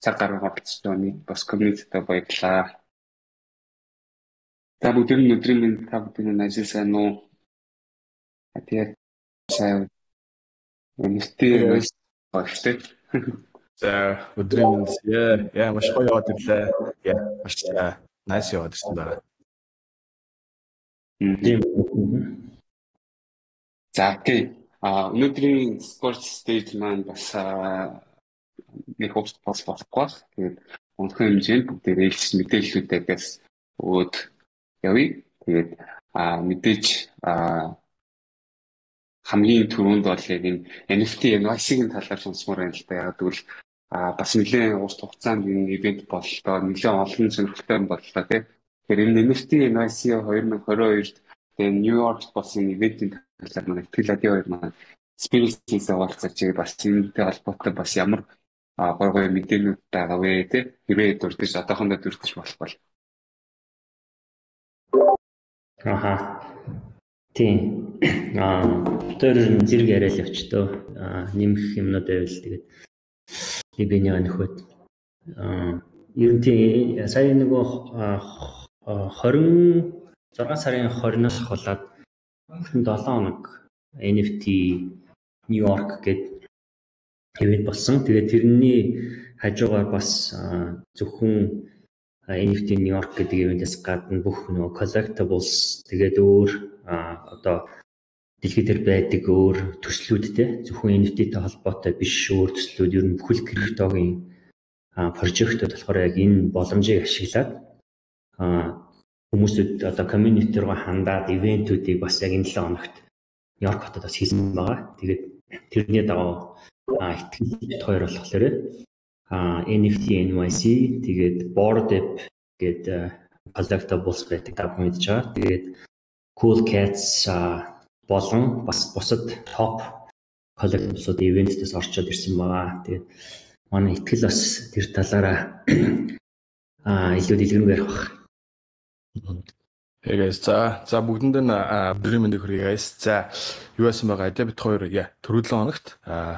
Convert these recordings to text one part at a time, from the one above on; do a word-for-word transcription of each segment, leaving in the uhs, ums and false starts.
цаг гаргаж оролцсон нэг бас community-тэй баярлалаа. За бүгдийн өдрийн минь та бүхэн ажил сайн уу? Тэгээд сайн эм эн эф ти багштай. За өдрийн минь яа яа маш гоё яваад ирлээ. Яа маш nice яваад ирсэн байна. За окей. А өнөөдрийн спорт стейж маань бас нэг хост бас болохгүй. Тэгээд өнөхөн хэмжээнд бүгдээ ээлж мэдээллүүдээс өгөөд явъя. Тэгээд а мэдээж а хамгийн түрүүнд бол яг энэ эн эф ти эн уай си-ийн талаар сонсмоор байна л да. Яг тэгвэл а бас нэлээд урт хугацаанд энэ ивент боллоо, нэлээд олон сонирхолтой юм боллоо тийм. Тэгэхээр энэ эн эф ти эн уай си twenty twenty-two-д тэгээд Нью-Йоркт болсон ивентийн талаар манай Итгэл Ади хоёр маань спиритсээс уулзаж байгаа бас энэтэй холбоотой бас ямар гой гой мэдээнүүд байгаа вэ тийм. Хэрвээ дурдж одоохондоо дурдж болох бол. Аха. Тийм. Аа, тэр зэрэг яриад явчдөө. Аа, нэмэх юмнууд байвал тэгээд либений нөхөд. Аа, ер нь тийм сая нөгөө twenty-six сарын twenty-оос хаваад seven хоног эн эф ти Нью-Йорк гэдэг ивент болсон. Тэгээд тэрний хажуугаар бас зөвхөн эн эф ти Нью-Йорк гэдэг ивентээс гадна бүх нөгөө collectibles тэгээд өөр одоо дэлхийд дээр байдаг өөр төслүүдтэй зөвхөн эн эф ти-тэй холбоотой биш өөр төслүүд ер нь бүхэл криптогийн прожектууд болохоор яг энэ боломжийг ашиглаад хүмүүсүүд одоо community руу хандаад ивентүүдийг бас яг энэ seven хоногт Нью-Йорк хотод бас хийсэн байгаа. Тэгээд тэрний дагуу итгэл хоёр болохоор эн эф ти эн уай си тэгээд board app гэдэг collectibles байдаг та бүхэн мэдж байгаа. Тэгээд cool cats болон бас бусад топ collectibles-ууд ивентэс орчод ирсэн байгаа. Тэгээд манай итгэл бас тэр талаараа аа илүү дэлгэрэнгүй ярих баг. Hey guys, за за бүгдэнд нь өдрийн мэндийг хүргэе guys. За юу яасан байгаа эдэ бит хоёр яа төрөлөө хоногт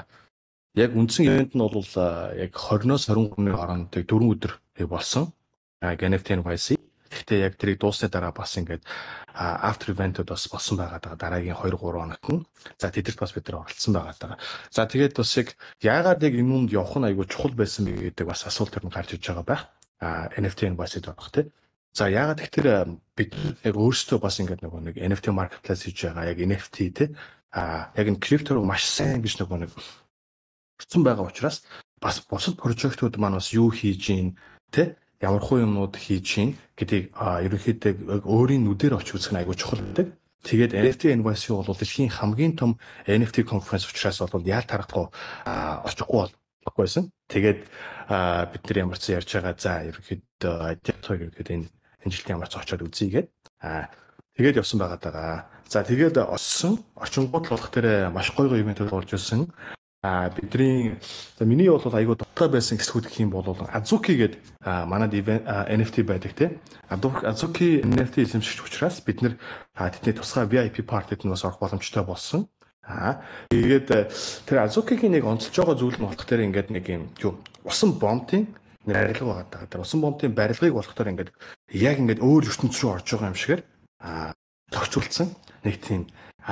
яг үндсэн ивент нь бол яг twenty-оос twenty-three-ны хооронд дөрвөн өдөр болсон. эн эф ти эн уай си. Гэхдээ яг тэрийг дуусны дараа бас ингээд after event-ууд бас болсон байгаа даа дараагийн two three хоногт нь. За тэдэрт бас бид нар оролцсон байгаа даа. За тэгээд бас яг яагаад яг энэ үнд явах нь айгүй чухал байсан бэ гэдэг бас асуулт төр нь гарч иж байгаа байх. эн эф ти эн уай си-д байх тийм. За яагаад тэгэхээр бид яг өөрсдөө бас ингээд нөгөө нэг эн эф ти marketplace хийж байгаа яг эн эф ти те а яг энэ крипто маш сайн гэж нөгөө нэг орсон байгаа учраас бас бусад прожектууд маань бас юу хийж ийн те ямар хуу юмнууд хийж ийн гэдгийг ерөнхийдөө өөрийн нүдээр очиж үзэх нь айгүй чухал байдаг. Тэгээд эн эф ти эн уай си бол дэлхийн хамгийн том эн эф ти конференц учраас бол яа тарахгүй очихгүй болохгүйсэн. Тэгээд бид нар ямар ч ярьж байгаа за ерөнхийдөө адилхан ерөнхийдөө энэ энэ жилийн ямар ч очиод үзье гээд аа тэгээд явсан байгаа даа. За тэгээд оссон орчингууд болох дээр маш гоё гоё ивент болж ирсэн. Аа бидний за миний бол айгүй дутаа байсан хэсгүүд гэх юм бол Azuki гээд манад эн эф ти байдаг те. Azuki эн эф ти эзэмшигч учраас бид нэр тэдний тусгай ви ай пи партид нь бас орох боломжтой болсон. Аа тэгээд тэр Azuki-гийн нэг онцолж байгаа зүйл нь болох дээр ингээд нэг юм юу усан бомтын барилга байгаа даа. Тэр усан бомтын барилгыг болохоор ингээд яг ингээд өөр ертөнц рүү орж байгаа юм шигээр аа тогтцуулсан нэг тийм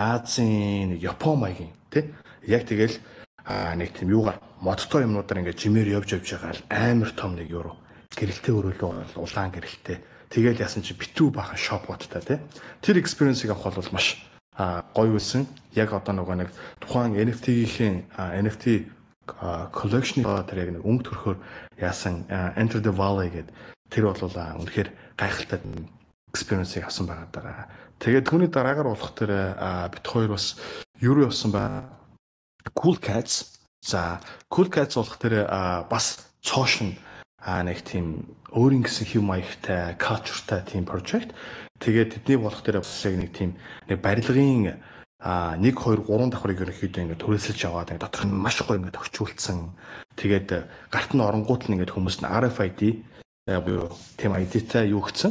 Азийн Япон маягийн тий яг тэгэл нэг тийм юугаар модтой юмнуудаар ингээд жимээр явж явж байгаа л амар том нэг юу гэрэлтэй өрөөлөө улаан гэрэлтэй тэгэл яасан чи битүү бахан шопоттой тий тэр экспириенсийг авах бол маш гоё үлсэн яг одоо нөгөө нэг тухайн эн эф ти-ийн эн эф ти collection тэр яг нэг өнгө төрхөөр яасан Enter the Valley гэдэг тэр бол үнэхээр гайхалтай experience-ийг авсан байгаа даа. Тэгээд түүний дараагаар болох тэр бит хоёр бас юу явсан ба Cool Cats. За Cool Cats болох тэр бас цоошин нэг тийм өөрийн гэсэн хэв маягтай, culture-тай тийм project. Тэгээд тэдний болох тэр бас яг нэг тийм нэг барилгын а one two three давхрыг ерөнхийдөө ингээд төрөлсөж аваад ингээд дотор нь маш гоё ингээд төгчүүлсэн. Тэгээд гарт нь оронгууд нь ингээд хүмүүс нь ар эф ай ди буюу тийм ай ди-тай юу гцэн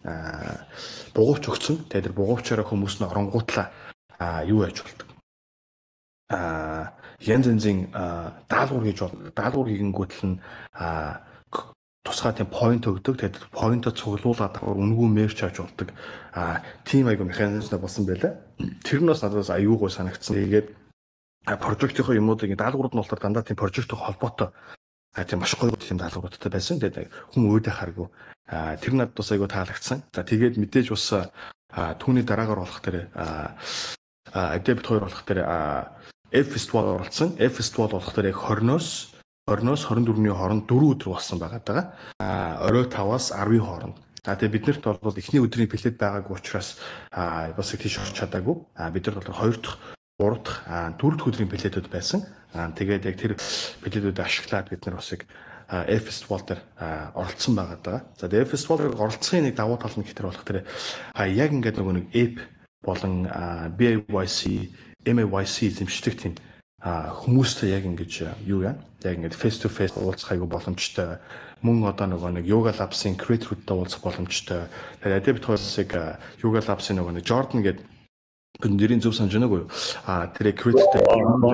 а бугуувч өгсөн. Тэгээд тэр бугуувчаараа хүмүүс нь оронгуудлаа а юу яаж болдог. А янз янзын даалгавар хийж бол даалгавар хийгэнгүүтэл нь а тусгай тийм point өгдөг. Тэгээд point-о цуглуулад үнгүй мерч авч болдог. Аа тийм айгу механизм болсон байлаа. Тэр нь бас надад аюу гой санагдсан. Тэгээд прожектын юмнуудыг даалгаврууд нь болохоор дандаа тийм прожектын холбоотой а тийм маш гоё тийм даалгавруудтай байсан. Тэгээд хүн өөдөө харгүй. А тэр надад бас айгу таалагдсан. За тэгээд мэдээж бас түүний дараагаар болох тэр а Adept хоёр болох тэр F Festival оролцсон. F Festival болох тэр яг twenty-оос twenty-оос twenty-four-ны хооронд four өдөр болсон байгаа даа. А орой five-аас ten хооронд. За тэгээд биднэрт бол эхний өдрийн билет байгаагүй учраас бас их тийш орч чадаагүй. А бид нар бол хоёр дахь, гурав дахь, дөрөв дахь өдрийн билетүүд байсан. А тэгээд яг тэр билетүүдийг ашиглаад бид нар бас яг F Festival дээр оролцсон байгаа даа. За тэгээд F Festival-ыг оролцохын нэг давуу тал нь ихтэй болох тэр яг ингээд нөгөө нэг app болон B Y Y C, M A Y C зэмшдэг тийм хүмүүстэй яг ингэж юу яа? Яг ингэж face to face уулзах айгу боломжтой. Мөн одоо нөгөө нэг Yoga Labs-ын creator-уудтай уулзах боломжтой. Тэгээд Adept хоёрыг Yoga Labs-ын нөгөө нэг Jordan гэдэг нэрийн зөв санаж байна уу? А тэр creator-тэй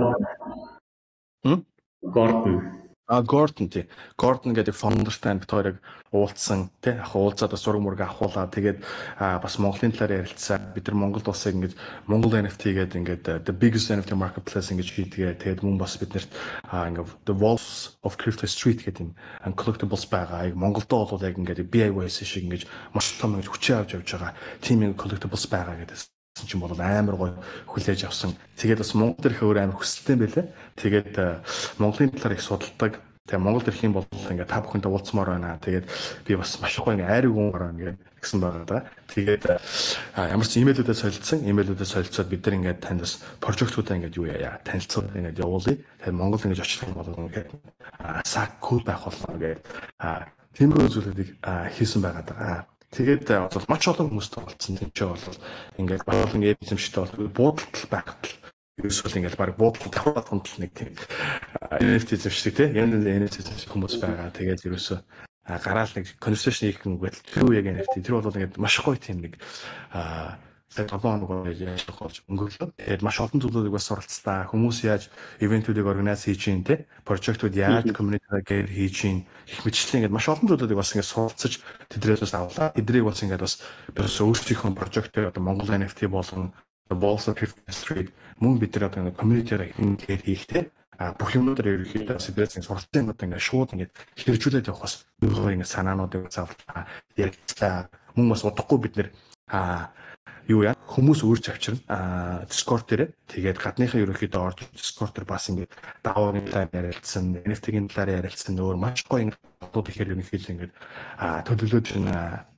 Хм? Gordon. А Gordon тий. Gordon гэдэг founder-тай бид хоёрыг уулзсан тий. Яг уулзаад бас зураг мураг авахуулаад тэгээд бас Монголын талаар ярилцсан. Бид нар Монголд бас ингэж MongolNFT гэдэг ингээд the biggest N F T marketplace ингэж хийдгээ. Тэгээд мөн бас биднэрт ингээд the Wolves of Crypto Street гэдэг юм collectibles байгаа. Яг Монголдоо бол яг ингээд B Y Y C шиг ингэж маш том ингэж хүчээ авч явж байгаа. Team collectibles байгаа гэдэг чинь бол амар гоё хүлээж авсан. Тэгээд бас Монгол төрх өөр амар хүсэлтэй байлаа. Тэгээд Монголын талаар их судалдаг. Тэгээ Монгол төрх юм бол ингээ та бүхэнтэй уулзмаар байна. Тэгээд би бас маш гоё ингээ айрыг хүн гараа ингээ гэсэн байгаа даа. Тэгээд ямар ч имэйлүүдээ солилцсон. Имэйлүүдээ солилцоод бид нар ингээ танд бас прожектуудаа ингээ юу яа танилцуулаад ингээ явуулъя. Тэгээд Монгол ингээ очих юм бол ингээ сак кул байх болно гэдэг тиймэрхүү зүйлүүдийг хийсэн байгаа даа. Тэгээд бол маш олон хүмүүстэй болцсон. Тэнцээ бол ингээд баг ингээд эзэмштэй бол буудалт байхад ерөөсөө ингээд баг буудалт таваад хөндлөл нэг тийм N F T эзэмшдэг тийм яг N F T эзэмшдэг хүмүүс байгаа. Тэгээд ерөөсөө гараал нэг conversation хийх ингээд тэр яг N F T тэр бол ингээд маш гоё тийм нэг тэгээд олон хоног яаж болж өнгөрлөө. Тэгээд маш олон зүйлүүдийг бас суралцлаа. Хүмүүс яаж ивентүүдийг органайз хийж чинь те, прожектууд яаж community-гээр хийж чинь их мэтчлээ ингээд маш олон зүйлүүдийг бас ингээд суралцаж тэдрээс бас авлаа. Тэдрийг бас ингээд бас бас өөрсдийнхөө прожектыг одоо Монгол N F T болон Wolves of Crypto Street мөн бид нар одоо community-гээр ингээд хийхтэй. А бүх юмнуудаар ерөнхийдөө сэдвээс суралцсан юмнууд ингээд шууд ингээд хэрэгжүүлээд явах бас өөрөө ингээд санаануудыг заавал ярилцлаа. Мөн бас удахгүй бид нэр а юу яа хүмүүс өөрч авчирна а Discord дээр тэгээд гадныхаа ерөнхийдөө орж Discord дээр бас ингээд дааврын талаар ярилцсан, N F T-ийн талаар ярилцсан өөр маш гоё ингээд бодууд ихээр ерөнхийдөө ингээд а төлөвлөж байна.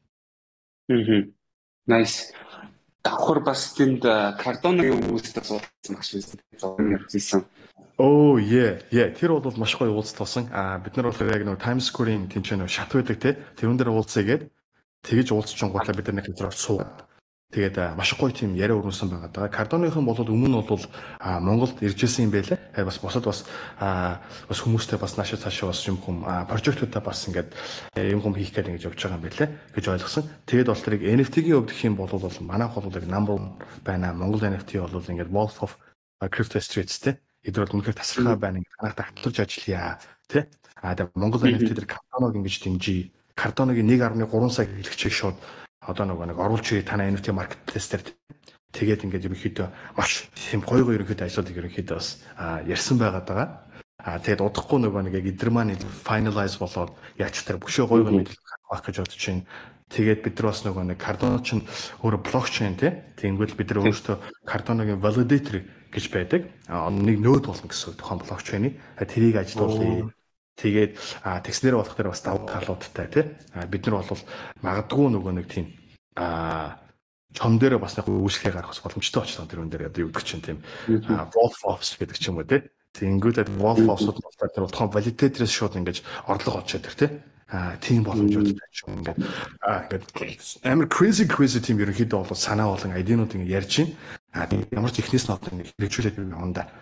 Мм. Nice. Давхар бас тэнд картоны хүмүүстэй суулцсан багш байсан. Ярьсан. Оо yeah, yeah. Тэр бол маш гоё уулзалт болсон. А бид нар болохоор яг нэг Times Square-ийн тэнцээ нэг шат байдаг те. Тэрүүн дээр уулзъя гээд тэгэж уулзчихсан гутлаа бид нар нэг хэзээ суугаад тэгээд маш гоё тийм яриа өрнөсөн байгаа даа. Кардоныхон бол өмнө нь бол Монголд иржсэн юм байлаа. Бас босод бас бас хүмүүстэй бас наашаа цаашаа бас юм хүм прожектуудаа бас ингээд юм хүм хийх гээд ингэж явж байгаа юм байлаа гэж ойлгосон. Тэгээд бол тэрийг N F T-ийн хувьд гэх юм бол бол манайх бол яг number one байна. Монгол N F T бол ингээд Wolf of Crypto Streets те. Эдгээр бол үнэхээр тасархай байна. Танах татварж ажиллая те. А тэгээд Монгол N F T дээр кардоног ингэж дэмжиж кардоногийн one point three сая хэрэглэгчийг шууд одоо нөгөө нэг оруулж ирээ танай N F T marketplace дээр тэгээд ингээд ерөнхийдөө маш тийм гоё гоё ерөнхийдөө ажлуудыг ерөнхийдөө бас ярьсан байгаад байгаа. А тэгээд удахгүй нөгөө нэг яг эдэр маань finalize болоод яач тэр бөшөө гоё гоё мэдээлэл гаргах гэж бодож байна. Тэгээд бид нар бас нөгөө нэг Cardano чинь өөрө блокчейн тий. Тэгэнгүүт бид нар өөрөөсөө Cardano-гийн validator гэж байдаг. Нэг нode болно гэсэн тухайн блокчейний. Тэрийг ажилуулъя. Тэгээд текстнэр болох дээр бас давуу талуудтай тий. Бид нар бол магадгүй нөгөө нэг тийм а чон дээр бас нэг үйлчлэгээ гаргах боломжтой болчихсон тэр үн дээр одоо юу гэдэг чинь тийм Wolf Ops гэдэг ч юм уу тий. Тэгэнгүүт Wolf Ops-ууд бол тэр утгаан validator-ээс шууд ингэж орлого олчод тэр тий. А тийм боломжууд байж юм ингээд а ингээд амар crazy crazy тийм ерөнхийдөө бол санаа болон айдинууд ингэ ярьж байна. А ямар ч ихнээс нь одоо ингэ хэрэгжүүлээд явна да.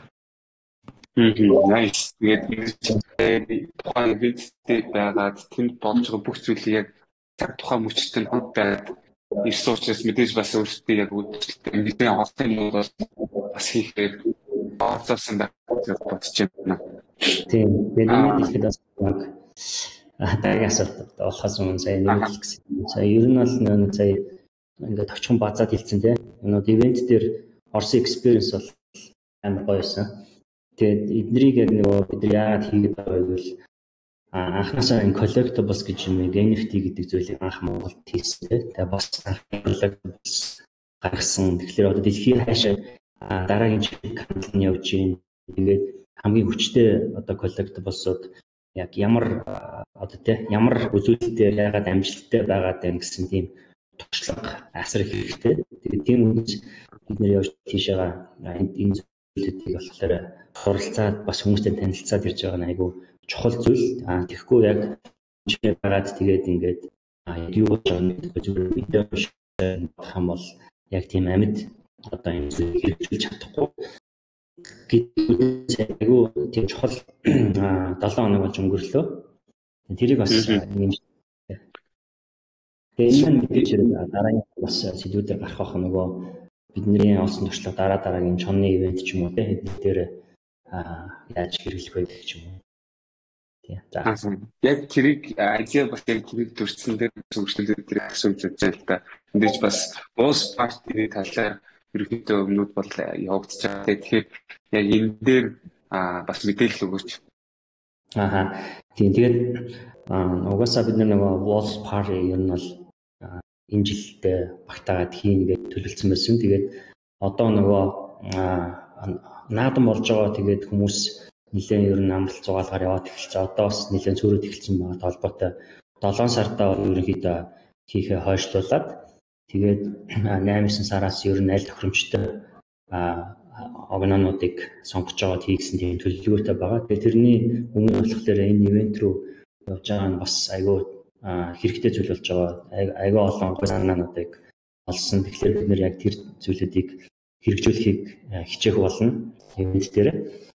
Nice. Тэгээд тухайн видтэй байгаад тэнд болж байгаа бүх зүйлийг яг цаг тухайн мөчтөнд хамт байгаад ирсэн учраас мэдээж бас өөртөө яг үүдэлтэй бидний олон юм бол бас хийхээр баацсан байх гэж бодож байна. Тийм. Бидний хэлэхэд бас яг дараагийн асуулт болохоос өмнө сая нэмэлт гэсэн. Сая ер нь бол нэг сая ингээд товчхон базаад хэлсэн тийм. Өнөө ивент дээр Орсын experience бол амар гоё байсан. Тэгээд эднийг яг нөгөө бид яагаад хийгээд байгаа вэ гэвэл анхнаасаа энэ collectibles гэж юм эн эф ти гэдэг зүйлийг анх Монголд хийсэн тийм. Тэгээд бас collectibles гаргасан. Тэгэхээр одоо дэлхийн хаашаа дараагийн хандлт нь явж байна. Тэгээд хамгийн хүчтэй одоо collectibles-ууд яг ямар одоо тийм ямар үзүүлэлтээр яагаад амжилттай байгаад байна гэсэн тийм туршлага асар их хэрэгтэй. Тэгээд тийм үгс бид нэр явж тийшээ энэ зүйлүүдийг болохоор суралцаад бас хүмүүстэй танилцаад ирж байгаа нь айгүй чухал зүйл. Аа тэгэхгүй яг чиний байгаад тэгээд ингээд юу болж байгаа нь зүгээр видео бодох юм бол яг тийм амьд одоо энэ зүйлийг хэрэгжүүлж чадахгүй гэдэг айгүй тийм чухал долоон хоног болж өнгөрлөө. Тэрийг бас юм. Тэгээд энэ мэдээж дараагийн бас сэдвүүдээр гарах байх нөгөө бидний олсон туршлага дараа дараагийн чонны ивент ч юм уу тийм дээр яаж хэрэглэх вэ гэх юм уу. Тийм. За. Яг тэрийг Азия бас яг тэрийг төрсөн дээр зөвшөөрлөд дээр асууж байж байгаа л та. Эндэж бас уус парти талаар ерөнхийдөө өмнөд бол явагдаж байгаа. Тэгэхээр яг энэ дээр бас мэдээлэл өгөөч. Ааха. Тийм. Тэгээд угаасаа бид нөгөө Walls Party ер нь бол энэ жилдээ багтаагаад хийн гэж төлөвлөсөн байсан. Тэгээд одоо нөгөө наадам болж байгаа. Тэгээд хүмүүс нэлээд ер нь амралт зугаалгаар яваад эхэлсэн. Одоо бас нэлээд цөөрөд эхэлсэн байгаа толботой долоон сартаа ерөнхийдөө хийхээ хойшлуулад тэгээд найман сараас ер нь аль тохиромжтой огноонуудыг сонгож аваад хийгсэн тийм төлөвлөгөөтэй байгаа. Тэгээд тэрний өмнө болохоор энэ ивент рүү явж байгаа нь бас айгүй хэрэгтэй зүйл болж байгаа. Айгүй олон санаануудыг олсон. Тэгэхээр бид нэр яг тэр зүйлүүдийг хэрэгжүүлэхийг хичээх болно ивент дээр.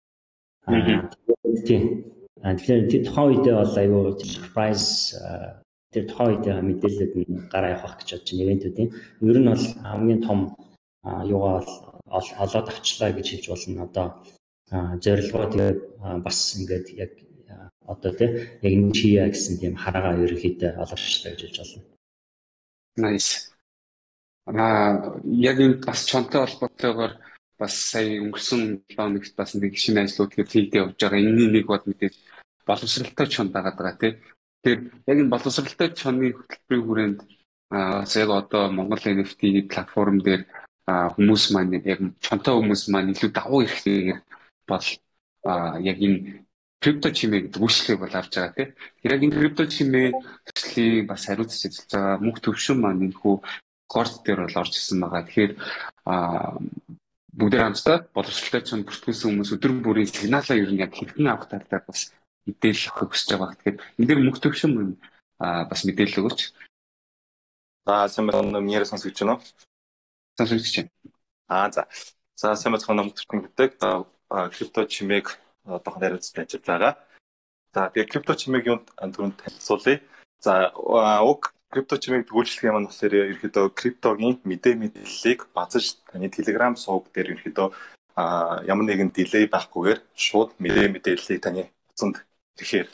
Аа тийм. Тэгэхээр тэр тухайн үедээ бол айгүй surprise тэр тухайн үедээ мэдээлэлд нь гараа явах гэж бодож байна ивентүүдийн. Ер нь бол хамгийн том юугаа олоод авчлаа гэж хэлж болно. Одоо зорилгоо тэгээд бас ингээд яг одоо тийм яг энэ чия гэсэн тийм хараагаа ерөнхийдөө олоочтой гэж хэлж болно. Nice. Аа яг энэ бас чонтой холбоотойгоор бас сая өнгөрсөн седем хоногт бас нэг шинэ ажлууд хийгдэж явж байгаа. Энэний нэг бол мэдээж боловсралтай чон дагаад байгаа тийм. Тэгэхээр яг энэ боловсралтай чоны хөтөлбөрийн хүрээнд бас яг одоо MongolNFT платформ дээр хүмүүс маань яг чонтой хүмүүс маань илүү давуу ирэхээр бол яг энэ крипто чимээ гэдэг үйлчлэгийг бол авч байгаа тийм. Тэгэхээр яг энэ крипто чимээ төслийн бас хариуцж ажиллаж байгаа мөнх төвшин маань энэ хүү корт дээр бол орж ирсэн байгаа. Тэгэхээр бүгдээ хамтдаа боловсралтай чон бүртгүүлсэн хүмүүс өдөр бүрийн сигналаа ер нь яг хэрхэн авах талаар бас мэдээлэл авах хүсэж байгаа. Тэгэхээр энэ дээр мөнх төвшин маань бас мэдээлэл өгөөч. За сайн байна уу? Миний сонсогч байна уу? Сонсогч байна. Аа за. За сайн байна уу? Мөнх төвшин гэдэг крипто чимээг одоохон хариуцж ажиллаж байгаа. За тэгээ крипто чимээг юунд түрүүнд танилцуулъя. За уг крипто чимээг үйлчлэх юм нь болохоор ерөөдөө криптогийн мэдээ мэдээллийг базаж таны Telegram сувг дээр ерөөдөө ямар нэгэн дилей байхгүйгээр шууд мэдээ мэдээллийг таны утсанд ирэхээр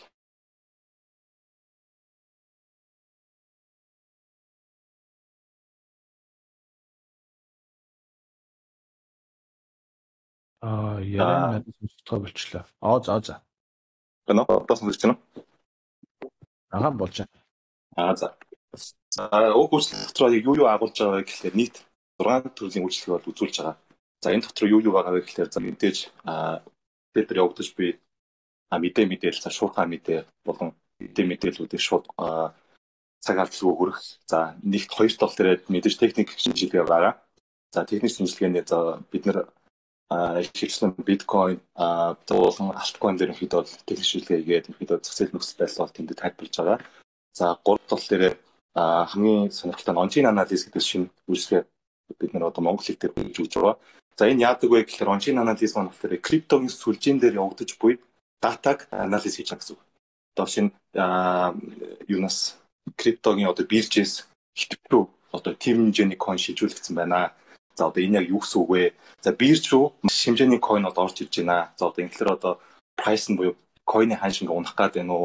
Аа яа надад сонсогдох болчлаа. Аа за за. Гэнэ одоо сонсогч байна уу? Агаа болж байна. Аа за. За уг үйлчлэл дотор юу юу агуулж байгаа вэ гэхээр нийт зургаан төрлийн үйлчлэг бол үзүүлж байгаа. За энэ дотор юу юу байгаа вэ гэхээр за мэдээж дээр явагдаж буй мэдээ мэдээлэл за шуурхай мэдээ болон мэдээ мэдээллүүдийг шууд цаг алдалгүй хүргэх. За нэгт хоёр тал дээр мэдээж техник шинжилгээ байгаа. За техник шинжилгээнд за бид нэр хичээсэн биткойн болон алткойн дээр ихэд бол техник шинжилгээ хийгээд ихэд зах зээл нөхцөл байдал бол тэнд тайлбарлаж байгаа. За гурав тал дээр хамгийн сонирхолтой нь ончийн анализ гэдэг шинэ үйлчлэгээ бид нар одоо монгол хэл дээр хөгжүүлж байгаа. За энэ яадаг вэ гэхээр ончийн анализ маань болохоор криптогийн сүлжээн дээр явагдаж буй датаг анализ хийж байгаа гэсэн үг. Одоо шинэ юунаас криптогийн одоо биржээс хэтвчүү одоо тийм хэмжээний койн шилжүүлэгдсэн байна. За одоо энэ яг юу гэсэн үг вэ? За бирж рүү хэмжээний койн одоо орж ирж байна. За одоо ингээр одоо прайс нь буюу койны хаан шиг унах гад байна уу?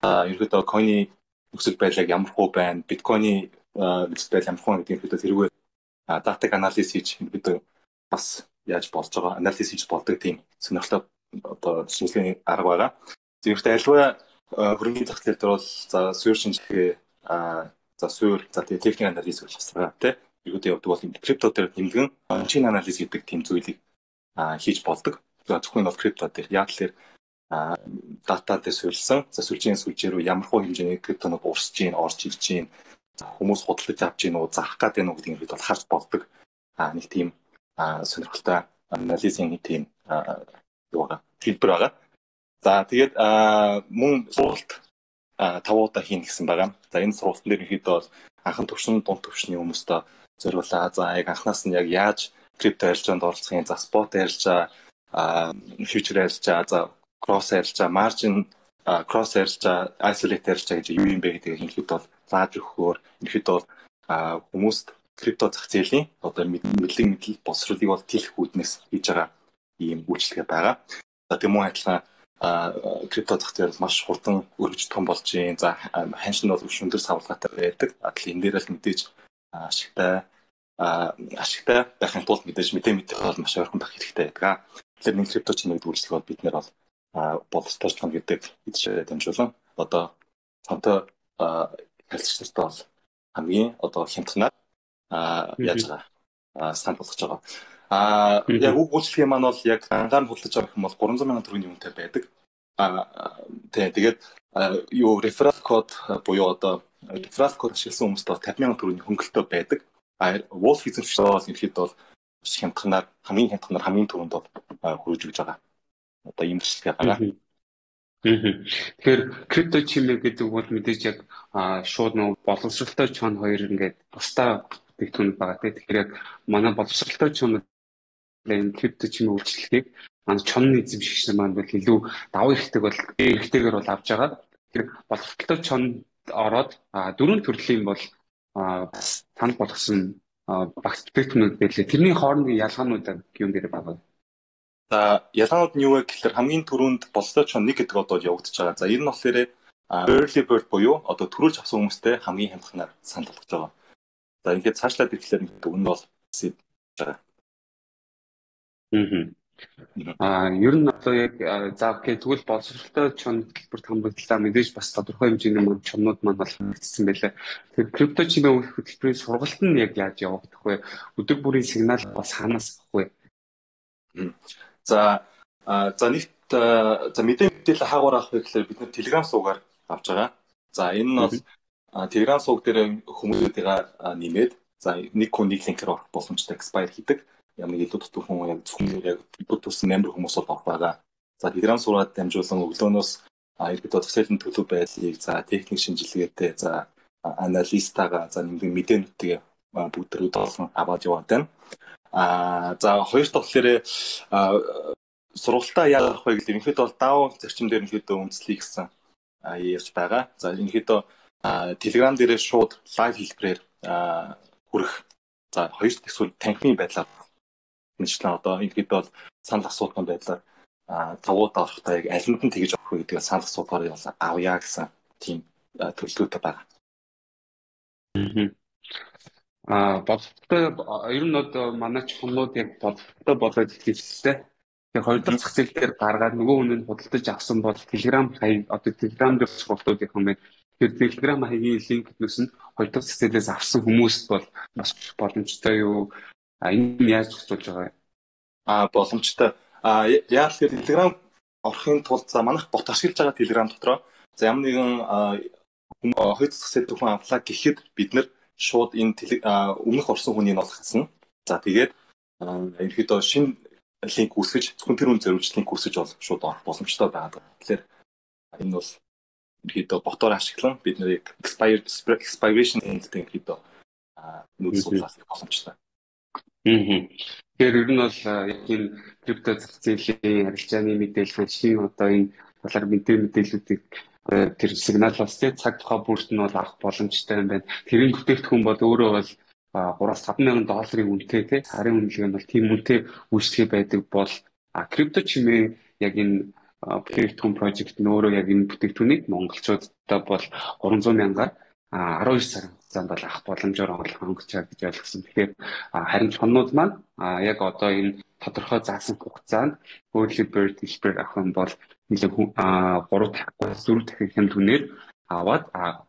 ерөөдөө койны нөхцөл байдал ямар хөө байна, биткойны нөхцөл байдал ямар хөө гэдэг ерөөдөө тэргүй датаг анализ хийж ерөөдөө бас яаж болж байгаа анализ хийж болдог тийм сонирхолтой одоо шинжилгээний арга байгаа. Зөвхөн альва хөрөнгөний зах зээл дээр бол за суурь шинжилгээ за суурь за техник анализ гэж хасгаа тий ерөөдөө явдаг бол крипто дээр нэмгэн чин анализ гэдэг тийм зүйлийг хийж болдог. Зөвхөн бол крипто дээр яг л дата дээр суурилсан за сүлжээ сүлжээ рүү ямар хөө хэмжээний криптонууд урсж гин орж ирж гин хүмүүс худалдаж авч гин үү зарах гэдэг нь гэдэг нь бол харж болдог нэг тийм сонирхолтой анализийн тийм юу байгаа хэлбэр байгаа. За тэгээд мөн сургалт тав удаа хийн гэсэн байгаа. За энэ сургалтын дээр ихэд бол анхан төвшин дунд төвшний хүмүүстээ зориулаа. За яг анханаас нь яг яаж крипто арилжаанд оролцохын за спот арилжаа фьючер арилжаа за кросс арилжаа маржин кросс арилжаа isolate арилжаа гэж юу юм бэ гэдгийг хэлэхэд бол зааж өгөхөөр ихэд бол хүмүүст крипто зах зээлийн одоо мэдлэг мэдл боловсролыг бол тэлэх үүднээс хийж байгаа ийм үйлчлэгээ байгаа. За тийм үү адилхан крипто зах зээл маш хурдан өргөж том болж байна. За ханшин бол өндөр савлгаатай байдаг. Адил энэ дээр л мэдээж ашигтай ашигтай байхын тулд мэдээж мэдээ мэдээ бол маш ойрхон байх хэрэгтэй байдаг. Тэгэхээр нэг крипто чимээг үйлчлэх бол бид нэр бол боловсролч том гэдэг хэлж дамжуулан одоо цонтой хэлцэгчтэй бол хамгийн одоо хямдханаар яаж байгаа сан болгож байгаа. Аа яг үг үйлчлэгээ маань бол яг ангаар худалдаж авах юм бол гурван зуун мянган төгрөгийн үнэтэй байдаг. Аа тий тэгээд юу реферал код буюу одоо реферал код ашигласан хүмүүст бол тавьсан мянган төгрөгийн хөнгөлтөө байдаг. А Wall Street бол ихэд бол хямдханаар хамгийн хямдханаар хамгийн түрүүнд бол хөрөж өгж байгаа. Одоо ийм үйлчлэгээ байгаа. Тэгэхээр крипто чимээ гэдэг бол мэдээж яг шууд нөө боловсролтой чон хоёр ингээд тусдаа бүтээгдэхүүн байгаа тийм. Тэгэхээр яг манай боловсролтой чон энэ крипто чимээ үйлчлэгийг манай чонны эзэмшигч нар маань бол илүү даваа ихтэй бол ихтэйгээр бол авч байгаа. Тэгэхээр боловсролтой чонд ороод дөрвөн төрлийн бол бас танд болгосон багц бүтээгдэхүүнүүд байлээ. Тэрний хоорондын ялгаанууд юм дээр байгаа. За ялгаанууд нь юу вэ гэхээр хамгийн түрүүнд болцоо чон нэг гэдэг одоо явагдаж байгаа. За энэ нь болохоор early bird буюу одоо төрүүлж авсан хүмүүстэй хамгийн хямдханаар санал болгож байгаа. За ингээд цаашлаад ирэхлээр өгн нь бол сэд байгаа. Аа ер нь одоо яг за окей тэгвэл боловсролтой чон хэлбэр хамгааллаа мэдээж бас тодорхой хэмжээний мөн чоннууд маань бол хэрэгжсэн байлаа. Тэгэхээр крипто чимээ хөтөлбөрийн сургалт нь яг яаж явагдах вэ? Өдөр бүрийн сигнал бас хаанаас авах вэ? За за нэгт за мэдээ мэдээлэл хаагуур авах вэ гэхээр бид нэр Telegram суугаар авч байгаа. За энэ нь бол Telegram сууг дээр хүмүүсүүдийг нэмээд за нэг хүн нэг линкээр орох боломжтой expire хийдэг. Ямар нэг илүү дутуу хүн яг зөвхөн яг бүтүүлсэн member хүмүүс бол авах байгаа. За Telegram суугаад дамжуулан өглөөнөөс иргэд зохицолын төлөв байдлыг за техник шинжилгээтэй за аналистагаа за нэмдэг мэдээнүүдийг бүгд болгон аваад яваад байна. Аа за хоёр дахь болохоор сургалтаа яах вэ гэхээр энэхэд бол даав зарчим дээр энэхэд үндэслэе гэсэн ярьж байгаа. За энэхэд Telegram дээрээ шууд лайв хэлбэрээр хүрэх за хоёр дахь эсвэл танхимын байдлаар мэдчлээ одоо энэхэд бол санал асуултын байдлаар тавуудаа орохтой яг алинд нь тэгж авах вэ гэдгийг санал асуултаар бол авъя гэсэн тийм төлөвлөгөөтэй байгаа. Аа боловсролтой ер нь одоо манай чоннууд яг боловсролтой болоод хэлжтэй. Яг хоёр дахь зах зээл дээр гаргаад нөгөө хүн нь худалдаж авсан бол Telegram хаяг одоо Telegram дээр сургалтууд их юм байна. Тэгэхээр Telegram хаягийн линкнээс нь хоёр дахь зах зээлээс авсан хүмүүст бол бас боломжтой юу? А энэ яаж зохицуулж байгаа юм? Аа боломжтой. А яг л Telegram орохын тулд за манайх бот ашиглаж байгаа Telegram дотроо за ямар нэгэн хоёр дахь зах зээл тухайн авлаа гэхэд бид нэр шууд энэ өмнөх орсон хүнийг олох гэсэн. За тэгээд ерөөдөө шинэ линк үүсгэж зөвхөн тэр үн зориулж линк үүсгэж бол шууд орох боломжтой байгаа. Тэгэхээр энэ бол ерөөдөө ботоор ашиглан бид нэр expired expiration гэдэг ерөөдөө нүүд судлах боломжтой. Аа. Тэгэхээр ер нь бол яг энэ крипто зах зээлийн арилжааны мэдээлэл шинэ одоо энэ талаар мэдээ мэдээллүүдийг тэр сигналаас цаг тухай бүрт нь бол авах боломжтой юм байна. Тэрийн бүтээгдэхүүн бол өөрөө бол гураас таван мянган долларын үнэтэй тийм сарын үнэлгээ нь бол тийм үнэтэй үйлчлэгээ байдаг бол крипто чимээ яг энэ бүтээгдэхүүн project нь өөрөө яг энэ бүтээгдэхүүнийг монголчуудад бол гурван зуун мянгаар арван хоёр сар хугацаанд бол авах боломжоор оруулах хөнгөж чад гэж ойлгосон. Тэгэхээр харин чоннууд маань яг одоо энэ тодорхой заасан хугацаанд early bird хэлбэр авах юм бол нэлээд гурав дахин дөрөв дахин хямд үнээр аваад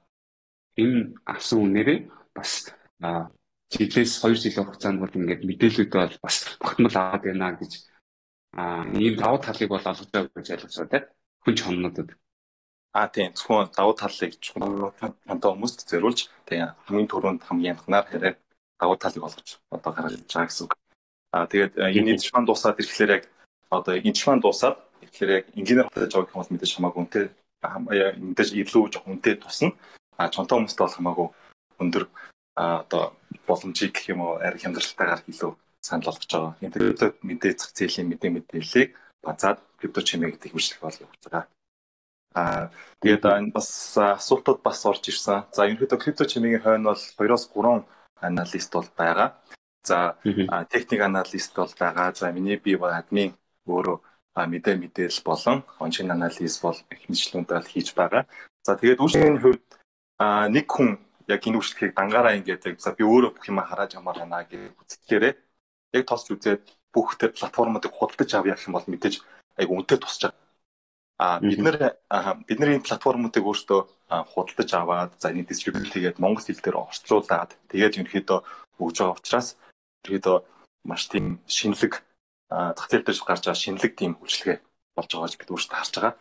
энэ авсан үнээрээ бас жилээс хоёр жилийн хугацаанд бол ингээд мэдээлэлүүд бол бас тогтмол аваад байна гэж ийм давуу талыг бол олгож байгаа гэж ойлгосоо тийм хүн чоннуудад. А тийм зөвхөн давуу талыг ханта хүмүүст зориулж тийм хамгийн түрүүнд хамгийн анхнаар хэрэг давуу талыг олгож одоо гаргаж байгаа гэсэн үг. А тэгээд энэ инженерийн дуусаад ирэхлээр яг одоо инженерийн дуусаад ирэхлээр яг инженер хатаж байгаа хүмүүс мэдээж хамаагүй үнэтэй мэдээж илүү жоох үнэтэй тусна. А чонтой хүмүүст бол хамаагүй өндөр одоо боломжийг гэх юм уу арай хямдралтайгаар илүү санал болгож байгаа. Тэгээд мэдээ зах зээлийн мэдээ мэдээллийг базаад крипто чимээ гэдэг хэмжлэг бол явуулж байгаа. Аа тэгээд энэ бас асуултууд бас орж ирсэн. За ерөнхийдөө крипто чимээгийн хойно бол хоёроос гурван аналист бол байгаа. За техник аналист бол байгаа. За миний би бол админ өөрөө мэдээ мэдээлэл болон ончин анализ бол их мэдлэгүүдэл хийж байгаа. За тэгээд үүсгэний хувьд нэг хүн яг энэ үйлчлэгийг дангаараа ингээд за би өөрөө бүх юм хараад ямар байна гэж үзэхээр яг тосч үзээд бүх тэр платформуудыг худалдаж авъя гэх юм бол мэдээж айгу үнэтэй тусч байгаа. А бид нэр бид нар энэ платформуудыг өөртөө худалдаж аваад за энэ дистрибьют хийгээд монгол хэл дээр орчуулад тэгээд ерөнхийдөө өгж байгаа учраас ерөнхийдөө маш тийм шинэлэг зах зээл дээр гарч байгаа шинэлэг тийм үйлчлэгээ болж байгаа гэж бид өөрсдөө харж байгаа.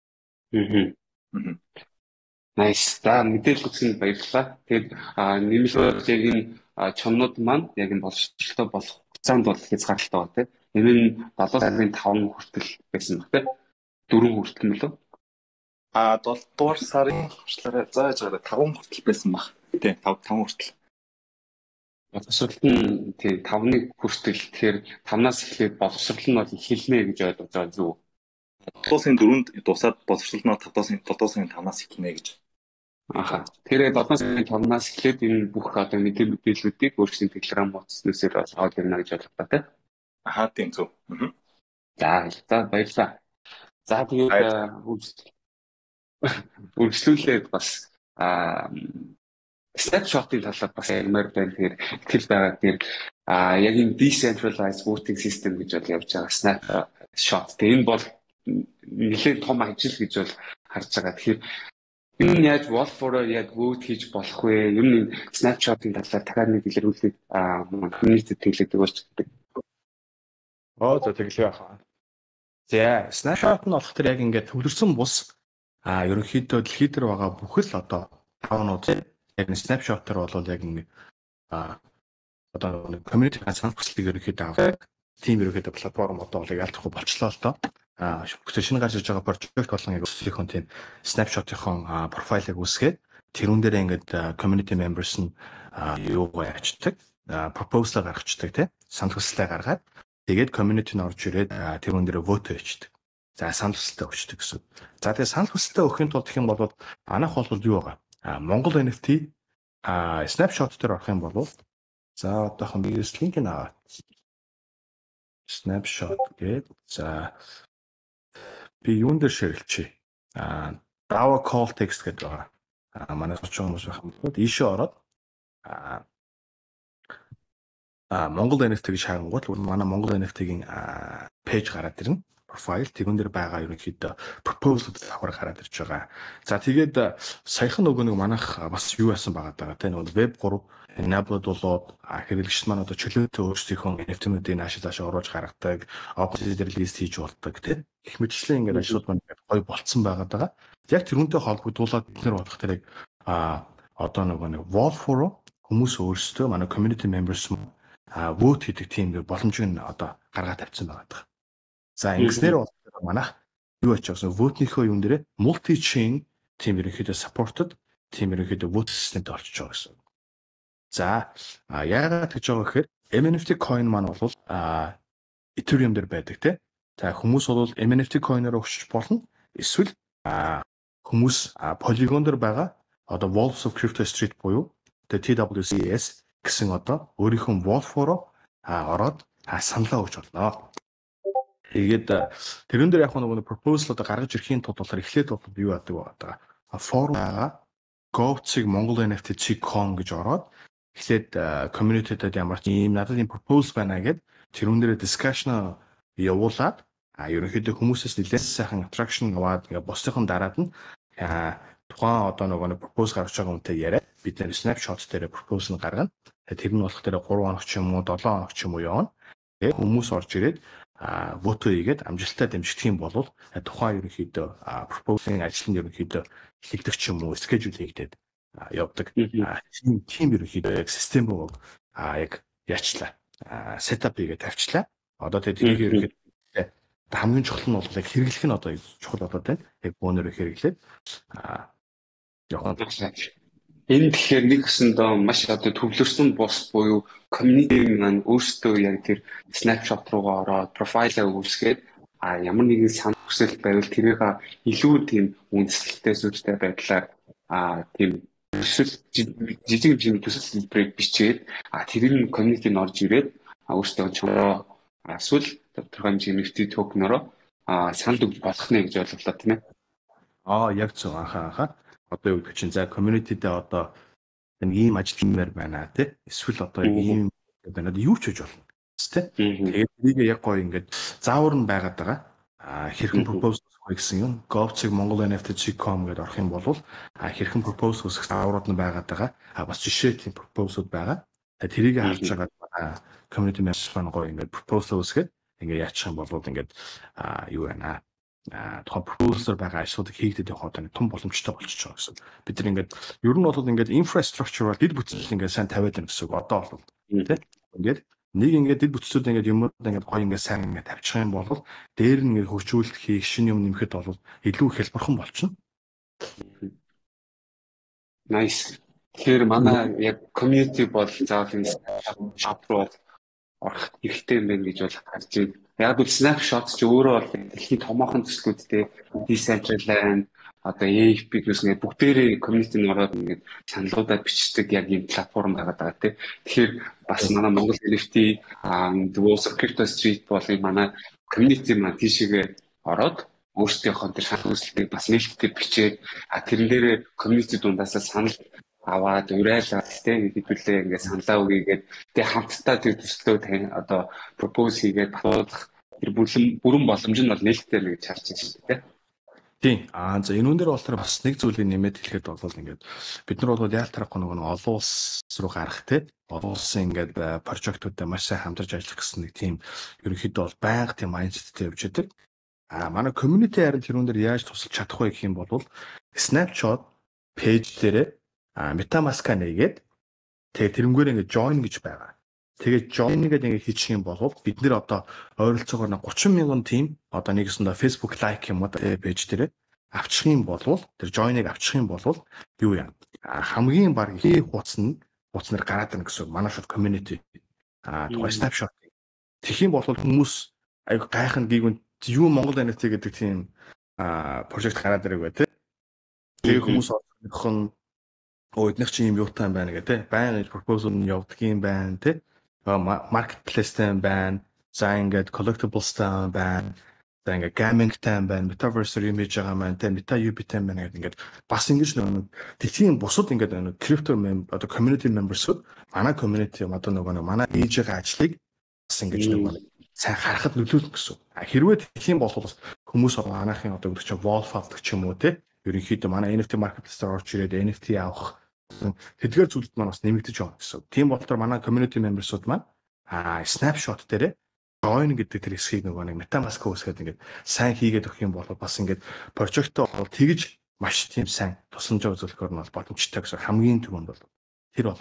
Аа. Nice. За мэдээлэл өгсөнд баярлалаа. Тэгээд нэмэлт яг энэ чоннууд маань яг энэ боловсролтой болох хугацаанд бол хязгаарлалтай байгаа тийм. Энэ нь долоо сарын таван хүртэл байсан баг тийм. дөрөв хүртэл мөлөө? А долоо дугаар сарын хүртлээр зааж байгаа таван хүртэл байсан баг. Тийм тав таван хүртэл. Боловсрол нь тийм тавны хүртэл тэгэхээр тавнаас эхлээд боловсрол нь бол эхэлнэ гэж ойлгож байгаа зүг. долоосын дөрөнд дуусаад боловсрол нь тавдоосын долоосын тавнаас эхэлнэ гэж. Аха. Тэгэхээр долоосын тавнаас эхлээд энэ бүх одоо мэдээ мэдээллүүдийг өөрсдийн Telegram хуудаснуудаар бол аваад ирнэ гэж бодлоо тийм. Аха тийм зөв. Аа. За за баярлалаа. За тэгээд үргэлжлүүлээд бас Snapshot-ийн талаар бас ярмаар байна. Тэгэхээр итгэл байгаа дээр яг энэ decentralized voting system гэж бол явж байгаа Snapshot. Тэгээ энэ бол нэлээд том ажил гэж бол харж байгаа. Тэгэхээр энэ яаж Wolf-ороо яг vote хийж болох вэ? Ер нь Snapshot-ийн талаар дахиад нэг илэрхийлээд community-д тэглэдэг болчихдаг. Оо за тэглэе ахаа. За Snapshot нь болох тэр яг ингээд төвлөрсөн бус а ерөнхийдөө дэлхий дээр байгаа бүхэл одоо тавнууд яг Snapshot-оор бол яг ингээд а одоо community санал хүслийг ерөнхийдөө авдаг. Тим ерөнхийдөө платформ одоо бол ялтахгүй болчлоо л доо. А шинэ гарч ирж байгаа project болон яг өөрсдийнхөө тийм Snapshot-ийн профайлыг үүсгээд тэрүүн дээр ингээд community members нь юу яачдаг, proposal гаргацдаг тийм санал хүслээ гаргаад тэгээд community нь орж ирээд тэрүүн дээр vote хийдэг. За санал хүслээ өгчдөг гэсэн. За тэгээд санал хүслээ өгөхийн тулд гэх юм бол анх бол юу байгаа? MongolNFT Snapshot дээр орох юм бол за одоохон би линк нь аваад Snapshot гэдэг. За би юун дээр ширэлчээ. А Dava call text гэдэг байгаа. А манай очих хүмүүс байх юм бол ийшээ ороод а а MongolNFT гэж харангуут манай MongolNFT-ийн пэйж гараад ирнэ. Профайл тэгүн дээр байгаа ерөнхийдөө proposal давхар гараад ирж байгаа. За тэгээд саяхан нөгөө нэг манайх бас юу яасан байгаа даа тийм нөгөө веб три enabled болоод хэрэглэгч маань одоо чөлөөтэй өөрсдийнхөө эн эф ти-нүүдийг наашаа цаашаа оруулж гаргадаг, open дээр лист хийж болдог тийм их мэтчлэн ингээд ажлууд маань гоё болцсон байгаа даа. Яг тэрүүнтэй холбогдуулаад бид нар бодох тэрэг а одоо нөгөө нэг Wolf-руу хүмүүс өөрсдөө манай community members а vote хийдэг тийм боломжийг нь одоо гаргаад тавьсан байгаа даа. За ингэснээр бол манайх юу ачаасан vote-нийхөө юун дээр multi chain тийм ерөнхийдөө supported тийм ерөнхийдөө vote systemд орчиж байгаа гэсэн. За яагаад гэж байгаа гэхээр эм эн эф ти coin маань бол Ethereum дээр байдаг тийм. За хүмүүс бол эм эн эф ти coin-оор өгч болно. Эсвэл хүмүүс Polygon дээр байгаа одоо Wolves of Crypto Street буюу тэ дабл ю си эс гэсэн одоо өөрийнхөө Wolf-ороо ороод саналаа өгч болно. Тэгээд тэрэн дээр яг нэг proposal одоо гаргаж ирэхийн тулд болохоор эхлээд бол юу яадаг байгаа. Форум байгаа. Go-цыг MongolNFT дот com гэж ороод эхлээд community-дэд ямар ч юм надад ийм proposal байна гэд тэрүүн дээр discussion явуулаад а ерөнхийдөө хүмүүсээс нэлээд сайхан attraction аваад ингээ босдын дараад нь тухайн одоо нөгөө proposal гаргаж байгаа хүнтэй яриад бид нэр Snapshot дээр proposal гаргана. Тэр нь болох дээр гурван хоног ч юм уу долоон хоног ч юм уу явна. Тэгээд хүмүүс орж ирээд а вото хийгээд амжилттай дэмжих юм бол тухайн ерөнхийдөө proposal-ын ажил нь ерөнхийдөө эхлэгдэх ч юм уу schedule хийгдээд явдаг. Тийм тийм ерөнхийдөө яг систем руу а яг яачлаа. Setup хийгээд тавьчлаа. Одоо тэгээд тэрийг ерөнхийдөө хамгийн чухал нь бол яг хэрэглэх нь одоо чухал болоод байна. Яг бөөнөрөө хэрэглээд а явах. Энэ тэгэхээр нэг өсөндөө маш одоо төвлөрсөн бус буюу community маань өөрсдөө яг тэр Snapshot руугаа ороод профайлаа үүсгээд а ямар нэгэн санал хүсэл байвал тэрийг илүү тийм үндэслэлтэй сүртэй байдлаар а тийм төсөл жижиг хэмжээний төсөл хэлбэрээр бичээд а тэр нь community-д орж ирээд өөрсдөө чороо эсвэл тодорхой хэмжээний эф ти токенороо а санал өгч болох нэ гэж ойлголоо тийм ээ. Аа яг зөв анхаа анхаа. Одоо юу гэдэг чинь за community-дээ одоо нэг ийм ажил хиймээр байна тий. Эсвэл одоо ийм байна. Юу ч хийж болно. Тэ. Тэгээд нэг яг гоё ингээд заавар нь байгаад байгаа. А хэрхэн proposal өгөх гэсэн юм. Go-цыг MongolNFT дот com гэдээ орох юм бол а хэрхэн proposal өгөх зааврууд нь байгаад байгаа. А бас жишээ тийм proposal байгаа. Тэрийг харж байгаа community members маань гоё ингээд proposal үсгээд ингээд яачих юм бол ингээд юу байна а тухайн proposal байгаа ажлуудыг хийгдэх явах одоо том боломжтой болчихж байгаа гэсэн. Бид нар ингээд ер нь бол ингээд infrastructure дэд бүтцэл ингээд сайн тавиад байна гэсэн үг одоо бол тийм ингээд нэг ингээд дэд бүтцүүд ингээд юмуд ингээд гоё ингээд сайн ингээд тавьчих юм бол дээр нь ингээд хөгжүүлэлт хийх шинэ юм нэмэхэд бол илүү хялбархан болчихно. Nice. Тэгэхээр манай яг community бол заавал энэ shop руу орох хэрэгтэй юм байна гэж бол харж байна. Яг л Snapshot ч өөрөө бол дэлхийн томоохон төслүүдтэй decentralized одоо эй эф пи гэсэн ингээд бүгдээрээ community-нд ороод ингээд саналуудаа бичдэг яг ийм платформ байгаа даа тий. Тэгэхээр бас манай Монгол эн эф ти Dwarf Crypto Street болын манай community маань тийшээгээ ороод өөрсдийнхөө тэр санал хүслийг бас нээлттэй бичээд а тэрэн дээрээ community дундаасаа санал аваад урайлаад тийм хэдүүлээ ингээд саналаа өгийгээд тэгээ хамтдаа тэр төслөө одоо пропоз хийгээд батлуулах тэр бүрэн боломж нь бол нээлттэй л гэж харж байна шүү дээ тийм аа за энэ өндөр болтор бас нэг зүйлийг нэмээд хэлэхэд бол ингээд бид нар бол яалтарахгүй нэг олон улс руу гарах тийм олон улсын ингээд прожектуудад маш сайн хамтарч ажиллах гэсэн нэг тийм ерөнхийдөө бол байнга тийм майндсеттэй явж байдаг а манай community харин тэр өндөр яаж тусалж чадах вэ гэх юм бол Snapshot page дээрээ а MetaMask нэгээд тэгээ тэрнгээр ингээд join гэж байгаа. Тэгээд join нэгээд ингээд хийчих юм бол бид нэр одоо ойролцоогоор thirty мянган тим одоо нэгсэндээ Facebook like юм уу пэйж дээр авчих юм бол тэр join-ыг авчих юм бол юу яа хамгийн баг хийх хуудас нь хуудаснаар гараад ирнэ гэсэн манай шууд community а тухай Snapshot. Тэгэх юм бол хүмүүс аяг гайхна гүйгүн юу MongolNFT гэдэг тийм а прожект гараад ирэх бай тээ. Тэгээ хүмүүс орхон оо эднийх чинь юм юутай байна гэх тээ. Баян proposal нь явдаг юм байна тээ. Marketplace тань байна. За ингээд collectibles тань байна. За ингээд gaming тань байна. Metaverse image байгаа маань тээ. Meta U B тань байна гэдэг ингээд бас ингэж нэг тийм бусад ингээд crypto member одоо community members-ууд манай community одоо нөгөө манай age-ийн ажлыг бас ингэж нэг сайн харахад нөлөөлнө гэсэн. А хэрвээ тэгэх юм бол хүмүүс манайхын одоо гэдэг чинь Wolf авдаг ч юм уу тээ. Ерөнхийдөө манай эн эф ти marketplace-аар орж ирээд эн эф ти авах тэдгээр зүйлд маань бас нэмэгдэж байгаа гэсэн. Тийм болохоор манай community members-ууд маань а Snapshot дээр join гэдэг тэр хэсгийг нөгөө нэг MetaMask үсгээд ингээд сайн хийгээд өгөх юм бол бас ингээд project-оо бол тэгж маш тийм сайн тусламж үзүүлэхээр нь бол боломжтой гэсэн хамгийн түрүүнд бол тэр бол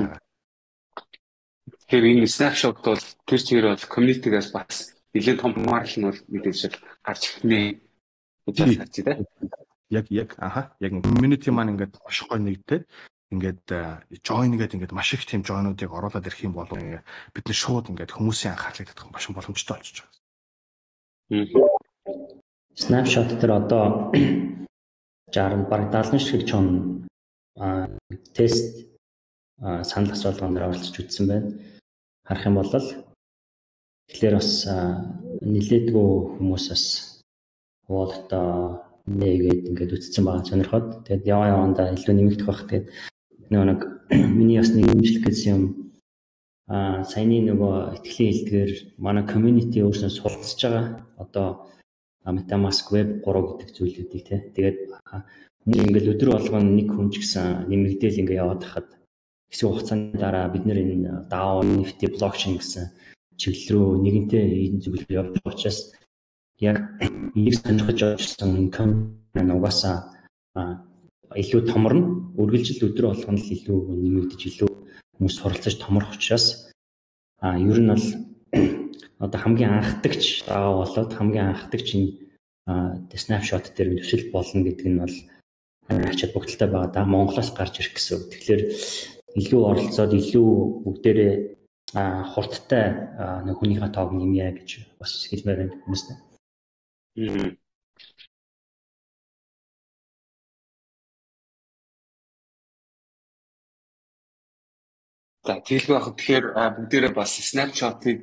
тэр энэ Snapshot бол тэр чигээр бол community-гаас бас нэлээд том маркл нь бол мэдээж гарч ирнэ гэж харж байна. Яг яг аха яг community маань ингээд маш гоё нэгдээд ингээд join гэдэг ингээд маш их тийм join-уудыг оруулаад ирэх юм бол бид нэ шууд ингээд хүмүүсийн анхаарлыг татах маш боломжтой болчихж байгаа. Snapshot дээр одоо sixty баг seventy шиг чон тест санал асуулганд оролцож үзсэн байна. Харах юм бол Тэгэхээр бас нилээдгүй хүмүүс бас уултаа нэгээд ингээд үтцсэн байгаа сонирхоод тэгээд яваа явандаа илүү нэмэгдэх байх. Тэгээд нэг миний бас нэг имжлэх гэсэн юм а саяны нөгөө ихтгэлийн хэлдгээр манай community өөрснөө суралцж байгаа. Одоо MetaMask Web three гэдэг зүйлүүдийг тий. Тэгээд хүмүүс ингээд өдөр болгон нэг хүн ч гэсэн нэмэгдээл ингээд яваад хахад хэсэг хугацааны дараа бид нэр энэ дао эн эф ти блокчейн гэсэн чиглэл рүү нэгэнтээ энэ зүйл явж байгаа учраас яг энийг сонирхож явсан компани угаасаа илүү томорно. Үргэлжил өдөр болгоно л илүү нэмэгдэж илүү хүмүүс суралцаж томорох учраас а ер нь бол одоо хамгийн анхдагч дагаа болоод хамгийн анхдагч энэ Snapshot дээр төсөл болно гэдэг нь бол ач холбогдолтой байгаа да. Монголоос гарч ирэх гэсэн. Тэгэхээр илүү оролцоод илүү бүгдээрээ хурдтай нэг хүнийхээ тоог нэмье гэж бас хэлмээр байна хүмүүстэй. За тэгэл байх. Тэгэхээр бүгдээрээ бас Snapshot-ыг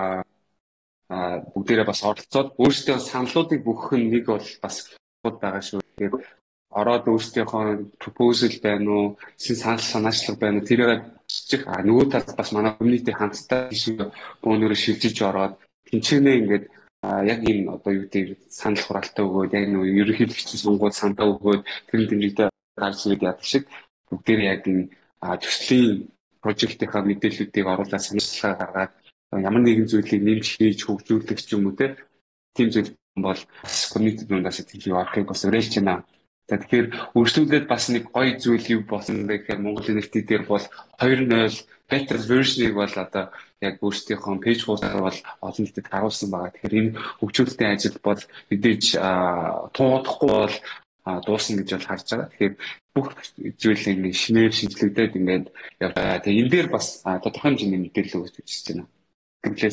бүгдээрээ бас оролцоод өөрсдөө саналуудыг Бөхийн нэг бол бас бод байгаа шүү. Тэгэхээр ороод өөрсдийнхөө proposal байна уу, санал санаачлаг байна уу тэрийг бичих. А нөгөө талд бас манай community хамтдаа шиг бөөнөрө шилжиж ороод тэнцэнэ ингээд яг энэ одоо юу гэдэг санал хураалтаа өгөөд яг нөгөө ерөнхийлөгчийн сонгуульд сандаа өгөөд тэр тэмдэгтээ гарч ирээд яадаг шиг бүгдээрээ яг энэ төслийн прожектынхаа мэдээллүүдийг оруулаад санаачлалаа гаргаад ямар нэгэн зүйлийг нэмж хийж хөгжүүлэх ч юм уу тийм зүйл бол community дундаас тийм явахыг бас уриалж байна. За тэгэхээр өөрчлөлтөд бас нэг гоё зүйл юу болсон бэ гэхээр MongolNFT дээр бол two point zero better version-ыг бол одоо яг өөрсдийнхөө пэйж хуудасаар бол олон нийтэд харуулсан байгаа. Тэгэхээр энэ хөгжүүлэлтийн ажил бол мэдээж туудахгүй бол дуусна гэж бол харж байгаа. Тэгэхээр бүх зүйл ингэ шинээр шинжлэгдээд ингээд яваа. Тэгээ энэ дээр бас тодорхой хэмжээний мэдээлэл өгч үзэж байна. Тэгэлээс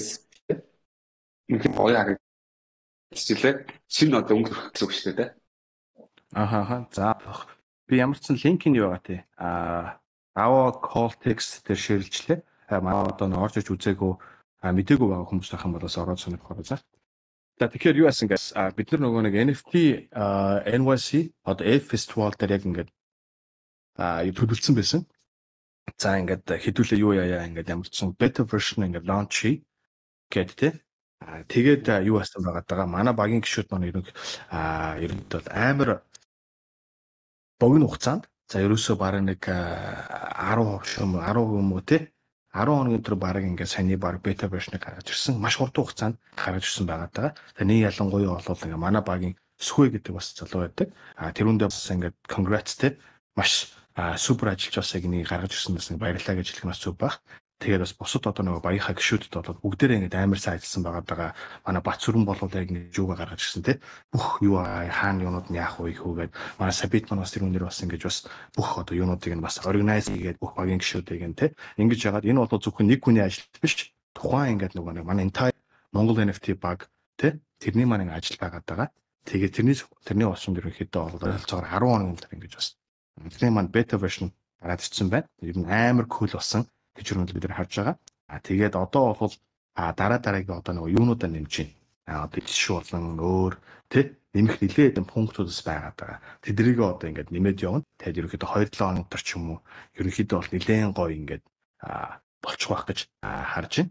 нэг гоё харагдчихлээ. Шинэ одоо өнгөрөх гэсэн үг шүү дээ. Ахаа за би ямар ч линкийг байгаа тий. А ава call text дээр ширэлжлээ. Манай одоо орж иж үзээгүй мэдээгүй байгаа хүмүүс байх юм бол бас ороод сонирхох за. За тэгэхээр юу асан гэс бид нар нөгөө нэг эн эф ти эн вай си одоо F festival дээр яг ингээд а төлөвлөсөн байсан. За ингээд хэдүүлээ юу яа ингээд ямар ч сан beta version ингээд launch гэдэг тий. А тэгээд юу асан байгаа даа манай багийн гишүүд маань ерөнх а ерөнхийд бол амар богино хугацаанд за ерөөсөө бараг нэг ten шум ten юм уу тий ten хоногийн дотор бараг ингээд саний бараг бета вершныг гаргаж ирсэн маш хурдан хугацаанд гаргаж ирсэн байгаа даа. Тэгээ нэг ялангуяа болол ингээд манай багийн Сүхэ гэдэг бас залуу байдаг. А тэрүүндээ бас ингээд congrats тий маш супер ажиллаж бас яг нэг гаргаж ирсэн бас баярлалаа гэж хэлэх нь бас зүг баг. Тэгээд бас бусад одоо нөгөө баяхаа гişүүдэд болоод бүгдээрээ ингэж амар сайн ажилласан байгаа даа. Манай Батсүрэн болоод яг ингэж юугаа гаргаж ирсэн те. Бүх юу хаана юунууд нь яах вэ хөөгээд манай Сабит маань бас тэр үнээр бас ингэж бас бүх одоо юунуудыг нь бас organize хийгээд бүх багийн гişүүдийг нь те. Ингэж яагаад энэ бол зөвхөн нэг хүний ажил биш. Тухайн ингэж нөгөө нэг манай entire MongolNFT баг те. Тэрний маань ажил байгаа даа. Тэгээд тэрний тэрний болсон ерөнхийдөө бол ойролцоогоор ten хоногийн дотор ингэж бас тэрний маань beta version гараад ирсэн байна. Ер нь амар cool болсон гэж юу бид нар харж байгаа. А тэгээд одоо бол а дараа дараагийн одоо нөгөө юунуудаа нэмж байна. А одоо иш болон өөр тий нэмэх нэлээд пунктуудас байгаа даа. Тэдрийг одоо ингээд нэмээд явна. Тэгээд ерөнхийдөө two seven хоног төр ч юм уу ерөнхийдөө бол нэлээд гоё ингээд а болчих واخ гэж харж байна.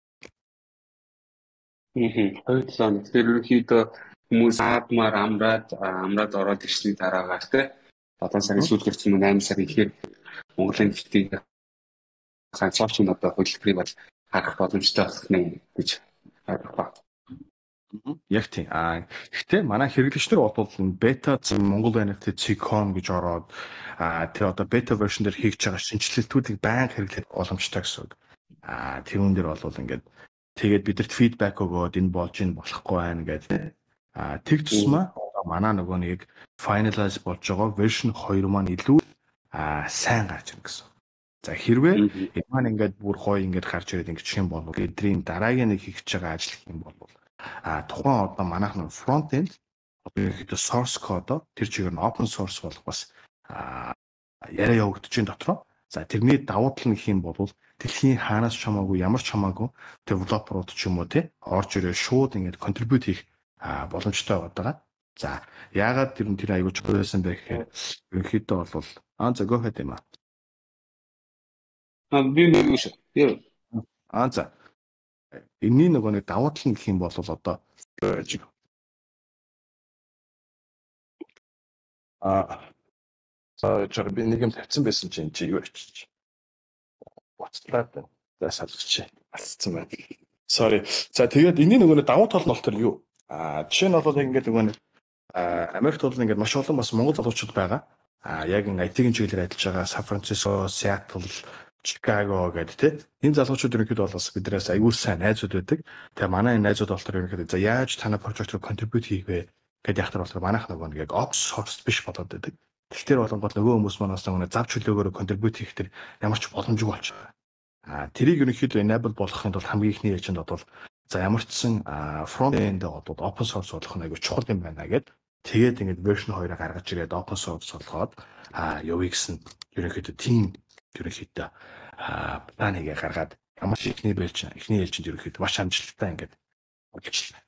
Хм two seven хоног тэр ерөнхийдөө хүмүүс аадмаар амраад амраад ороод ирсний дараагаар тий одоо сарын сүүлд ч юм уу eight сар ихээр MongolNFT цаашид одоо хөдөлгөөрийг бол харах боломжтой болох нэ гэж харах ба. Яг тийм. А гэхдээ манай хэрэглэгчнэр бол бета MongolNFT dot com гэж ороод а тэр одоо бета version дээр хийж байгаа шинжилэлтүүдийг байнга хэрэглэх боломжтой гэсэн үг. А тэрүүн дээр бол ингээд тэгээд бидэрт фидбек өгөөд энэ болж ин болохгүй байна гэдэг. А тэг тусмаа манай нөгөө нэг finalize болж байгаа version two маань илүү а сайн гарч ирнэ гэсэн. За хэрвээ энэ маань ингээд бүр гоё ингээд гарч ирээд ингээд чих юм бол эдрийн дараагийн нэг хийж байгаа ажил гэх юм бол а тухайн одоо манайхан front end одоо ихэд source code тэр чигээр нь open source болох бас яриа явагдаж байна дотроо. За тэрний давуу тал нь гэх юм бол дэлхийн хаанаас ч хамаагүй ямар ч хамаагүй девелоперууд ч юм уу тий орж ирээ шууд ингээд контрибьют хийх боломжтой байгаа. За яагаад тэр нь тэр аягүй чухал байсан бэ гэхээр ерөнхийдөө бол аа за go ahead юм аа. А би нэг шүү. Аа за энэний нөгөө нэг давуу тал нь гэх юм бол одоо а за чаг би нэг юм тавьсан байсан чинь чи юу очиж боцлаад байна. За салгач. Алцсан байна. Sorry. За тэгээд энэний нөгөө давуу тал нь бол тэр юу? А жишээ нь бол ингээд нөгөө нэг Америкт бол ингээд маш олон бас монгол залуучууд байгаа. А яг ин ай ти-ийн чиглэлээр ажиллаж байгаа Сан Франциско, Сиэтл, Чикаго гэдэг тий. Энэ залуучууд ерөнхийдөө бол бас биднээс аягүй сайн найзууд байдаг. Тэгээ манай энэ найзууд бол тэр ерөнхийдөө за яаж танай прожект руу контрибьют хийх вэ гэдэг яхаар бол манайх нөгөө нэг яг open source биш болоод байдаг. Тэгэхээр болонгод нөгөө хүмүүс манаас нөгөө зав чөлөөгөөр контрибьют хийх тэр ямар ч боломжгүй болчихсон. А тэрийг ерөнхийдөө enable болгохын тулд хамгийн ихний ээлжинд бол за ямар ч сан front end бол open source болгох нь аягүй чухал юм байна гэдэг. Тэгээд ингээд version two-ыг гаргаж ирээд open source болгоод а юу гэсэн ерөнхийдөө team ерөнхийдөө а планыг гаргаад ямар ч ихний бэлч ихний ээлжинд ерөнхийдөө маш амжилттай ингээд болчихлоо.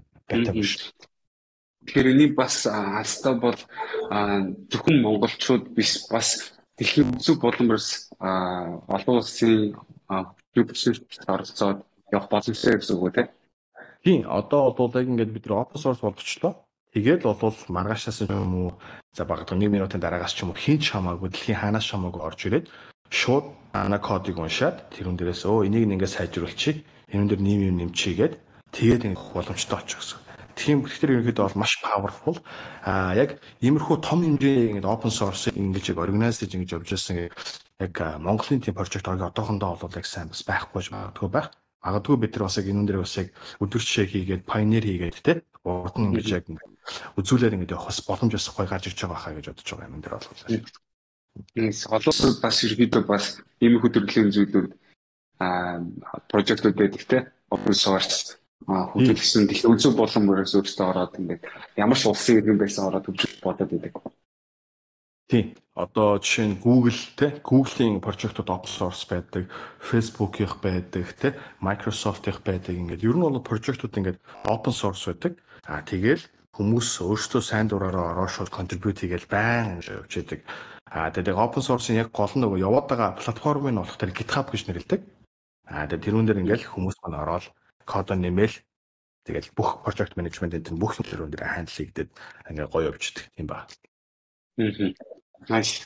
Тэгэхээр энэ бас алстаа бол зөвхөн монголчууд биш бас дэлхийн зүг боломжс олон улсын хөгжүүлэлт оролцоод явах боломжтой гэсэн үг үү те? Тийм, одоо бол яг ингээд бид нар open source болгочлоо. Тэгээд бол маргаашаас юм уу за багтаа нэг минутын дараагаас ч юм уу хин ч хамаагүй дэлхийн хаанаас ч хамаагүй орж ирээд шууд ана кодыг уншаад тэрүүн дээрээс өө энийг ингээд сайжруулчих, энэ дээр нэм юм нэмчихгээд тэгээд ингээд боломжтой очих гэсэн. Тийм тэгэхээр ерөнхийдөө бол маш powerful. Аа яг иймэрхүү том хэмжээний ингээд open source ингэж яг organize хийж ингэж явж байсан яг Монголын тийм project одоохондоо бол яг сайн бас байхгүй магадгүй байх. Магадгүй бид нар бас яг энэ дээр бас яг өдөр жишээ хийгээд pioneer хийгээд те урд нь ингэж яг үзүүлээд ингэж явах бас боломж бас гоё гарч ирж байгаа хаа гэж бодож байгаа юм энэ дээр бол. Yes, олон бас ерөөдөө бас иймэрхүү төрлийн зүйлүүд аа project-ууд байдаг те open source хөгжүүлсэн дэлхийн үнцэн болон мөрөөс өөрсдөө ороод ингээд ямар ч улсын иргэн байсан ороод хөгжүүлэх бодоод байдаг. Тийм. Одоо жишээ нь Google те Google-ийн project-ууд open source байдаг, Facebook-ийнх байдаг те Microsoft-ийнх байдаг. Ингээд ер нь бол project-ууд ингээд open source байдаг. Аа тэгэл хүмүүс өөрсдөө сайн дураараа ороо шууд contribute хийгээл байн явж байдаг. Аа тэгээд open source-ийн яг гол нь нөгөө яваад байгаа платформыг нь болох тэр GitHub гэж нэрлэдэг. Аа тэгээд тэрүүн дээр ингээд хүмүүс маань ороод код нэмэл тэгээд бүх project management энэ бүх юм тэрүүн дээр хандл хийгдээд ингээд гоё явждаг юм ба. Мм. Nice.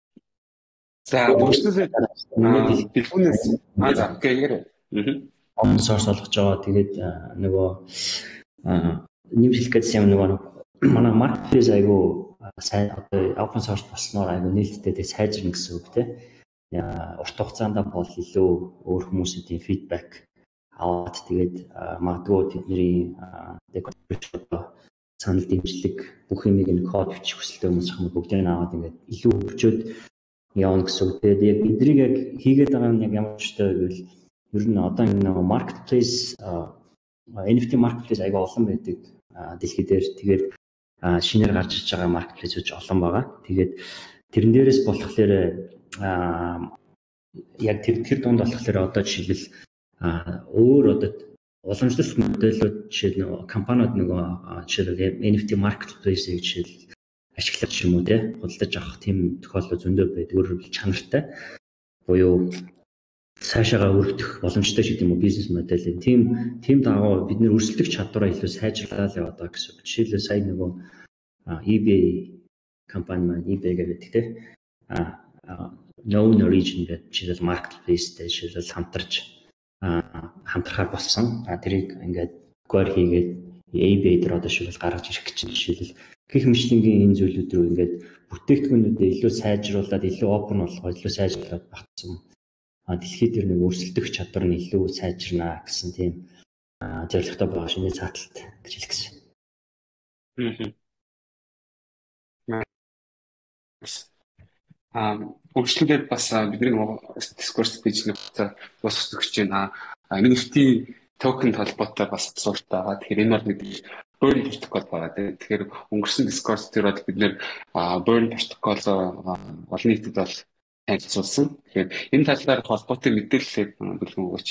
За өөрчлөлт телефонээс аа за гэгэр. Мм. Open source болгож байгаа. Тэгээд нөгөө нэмжлэх гэсэн юм нөгөө манай marketplace айгу сайн одоо open source болсноор айгу нээлттэй сайжирна гэсэн үг тийм. Урт хугацаанд бол илүү өөр хүмүүсийн feedback аваад тэгээд магадгүй тэдний decoration санал дэмжлэг бүх юмыг нь код бичих хүсэлтэй хүмүүс хамаа бүгдийг нь аваад ингээд илүү хөгжөөд явна гэсэн үг. Тэгээд яг эднийг яг хийгээд байгаа нь яг ямар ч таа гэвэл ер нь одоо энэ marketplace эн эф ти marketplace аяга олон байдаг дэлхий дээр. Тэгээд шинээр гарч иж байгаа marketplace-ууд олон байгаа. Тэгээд тэрэн дээрээс болохоор яг тэр тэр дунд болохоор одоо жишээлбэл өөр одоо уламжлалт модельүүд жишээл компаниуд нөгөө жишээл эн эф ти marketplace-ийг жишээл ашиглаж юм уу те худалдаж авах тийм тохиолдол зөндөө байдаг. Өөрөөр чанартай буюу цаашаага өргөх боломжтой ч гэдэм үү бизнес модель. Тийм тийм дагуу бид нэр өрсөлдөх чадвараа илүү сайжруулаад яваад байгаа гэсэн. Жишээлбэл сая нөгөө eBay компани маань eBay гэдэг те known origin гэдэг жишээл marketplace-тэй жишээл хамтарч хамтрахаар болсон. Тэрийг ингээд acquire хийгээд eBay дээр одоо шилбэл гаргаж ирэх гэж жишээлбэл гэх мэтлэнгийн энэ зүйлүүд рүү ингээд бүтээгдэхүүнүүдээ илүү сайжруулад, илүү open болгоо, илүү сайжруулад багтсан. Дэлхийд дээр нэг өрсөлдөх чадвар нь илүү сайжирнаа гэсэн тийм зорилготой байгаа шинэ цааталт гэж хэлэх гэсэн. Аа өөрчлөлтөд бас бидний дискурс пэйж нэг бас өгч байна. эн эф ти токен холбоотой бас асуулт байгаа. Тэгэхээр энэ бол нэг burn protocol байгаа. Тэгэхээр өнгөрсөн дискурс дээр бол бид нэр burn protocol олон нийтэд бол танилцуулсан. Тэгэхээр энэ талаар холбоотой мэдээлэл бэлгэн өгөөч.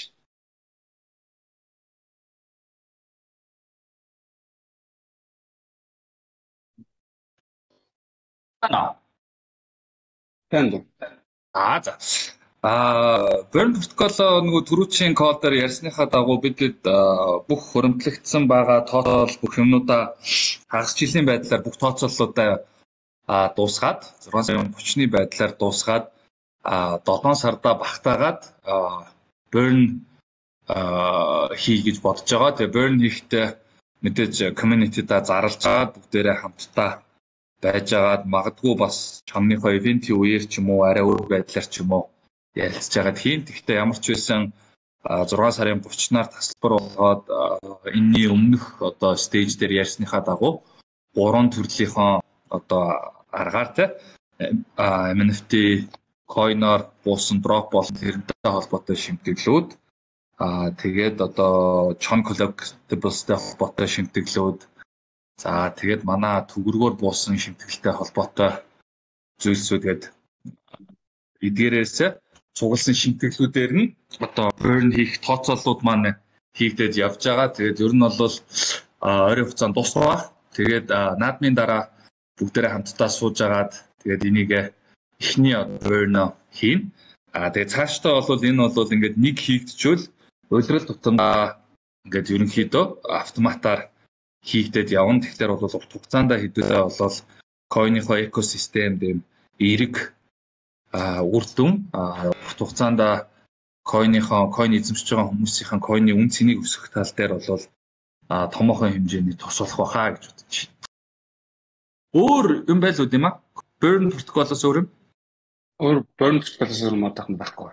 Аа. Тэнд. Аа за. Аа, Burn протокол нөгөө түрүүчийн код дээр ярьсныхаа дагуу бидэд бүх хөрөмтлөгдсөн байгаа тооцоол бүх юмнуудаа хагас жилийн байдлаар бүх тооцооллуудаа дуусгаад зургаан сарын хүчний байдлаар дуусгаад долоон сарда багтаагаад Burn хий гэж бодож байгаа. Тэгээ Burn хийхдээ мэдээж community-да зарлж байгаа бүгдээрээ хамтдаа байж агаад магадгүй бас чамныхоо ивентийн үеэр ч юм уу арай өөр байдлаар ч юм уу ярилцж байгаад хийн. Гэхдээ ямар ч байсан зургаан сарын гуравчнаар тасалбар болгоод энэний өмнөх одоо стейж дээр ярьсныхаа дагуу гурван төрлийнхөө одоо аргаар те эм эн эф ти coin-оор буусан drop болон тэрнтэй холбоотой шимтгэлүүд аа тэгээд одоо chon collectibles-тэй холбоотой шимтгэлүүд за тэгээд манай төгрөгөөр буусан шимтгэлтэй холбоотой зүйлсүүдэд эдгээрээс цугласан шимтгэлүүдээр нь одоо burn хийх тооцооллууд маань хийгдээд явж байгаа. Тэгээд ер нь бол ойрын хугацаанд дуусна. Тэгээд наадмын дараа бүгдээрээ хамтдаа сууж агаад тэгээд энийг эхний burn хийн. А тэгээд цаашдаа бол энэ бол ингээд нэг хийгдчихвэл улирал тутамдаа ингээд ерөнхийдөө автоматар хийгдээд явна. Тэгэхээр бол урт хугацаанд хэдүүлээ бол coin-ийнхоо экосистемд юм эрэг үр дүн урт хугацаанд coin-ийнхоо coin эзэмшиж байгаа хүмүүсийн coin-ы үн цэнийг өсгөх тал дээр бол томоохон хэмжээний тус болох байхаа гэж бодож байна. Өөр юм байл үү юм аа? Burn протоколоос өөр юм? Өөр burn протоколоос өөр модохон байхгүй.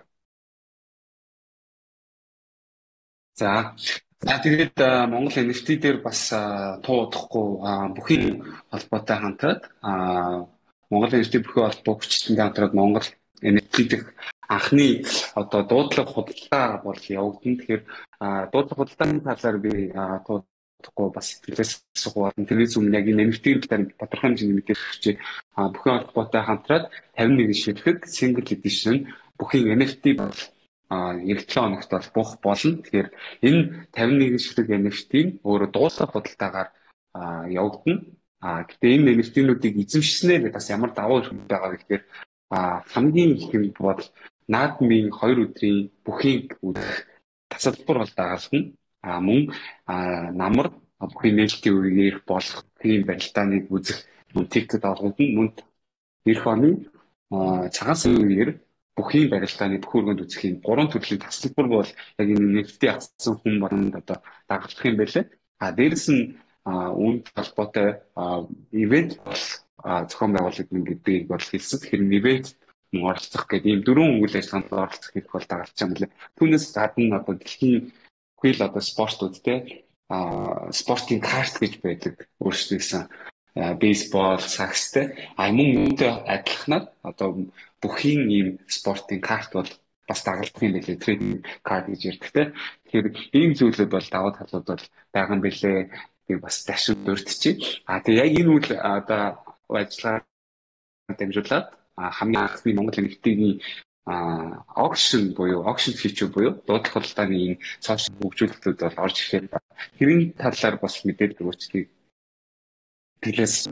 За За тэгээд Монгол эн эф ти дээр бас туу удахгүй бүхийн холбоотой хамтраад Монгол эн эф ти бүхийн холбоо хүчтэйг хамтраад Монгол эн эф ти дэх анхны одоо дуудлага худалдаа бол явагдана. Тэгэхээр дуудлага худалдааны талаар би туу удахгүй бас сэтгэлээс асуугаад тэрээс өмнө яг энэ эн эф ти-ийн талаар тодорхой хэмжээний мэдээлэл өгч бүхийн холбоотой хамтраад тавин нэгэн ширхэг single edition бүхийн эн эф ти бол эх седем хоногт бол буух болно. Тэгэхээр энэ тавин нэгэн ширхэг эн эф ти өөрөө дуусах худалдаагаар явагдана. А гэхдээ энэ эн эф ти-нүүдийг эзэмшснээр бас ямар давуу эрх байгаа вэ гэхээр хамгийн их юм бол наадмын хоёр өдрийн бүхийг үзэх тасалбар бол дагална. А мөн намар бүхий нээлтийн үеэр болох тийм барилдааныг үзэх тикет олгодно. Мөн эх оны цагаан сарын үеэр бүхий барилдааны бүх өргөнд үзэх юм гурван төрлийн тасалбар бол яг энэ эн эф ти авсан хүн болгонд одоо дагалдах юм байлээ. А дээрэс нь үүнд холбоотой ивент бол зохион байгуулагдана гэдгийг бол хэлсэн. Тэгэхээр ивент мөн оролцох гэдэг ийм дөрвөн үйл ажиллагаанд оролцох гэдэг бол дагалдаж байгаа юм лээ. Түүнээс гадна одоо дэлхийн бүхий л одоо спортууд те спортын карт гэж байдаг өөрсдөө гэсэн бейсбол, сакс те а мөн үүнтэй адилханаар одоо бүхий ийм спортын карт бол бас дагалдах юм байлээ. Трейдинг карт гэж ярьдаг те. Тэгэхээр ийм зүйлүүд бол даваа талууд бол байгаа юм байлээ. Би бас дашин дурдчихъя. А тэгээ яг энэ үйл одоо ажиллагаа дамжуулаад хамгийн анхны Монгол эн эф ти-ийн auction буюу auction feature буюу дуудлага худалдааны энэ сошиал хөгжүүлэлтүүд бол орж ирэхээр тэрийн талаар бас мэдээлэл өгөөч. Тэглээс.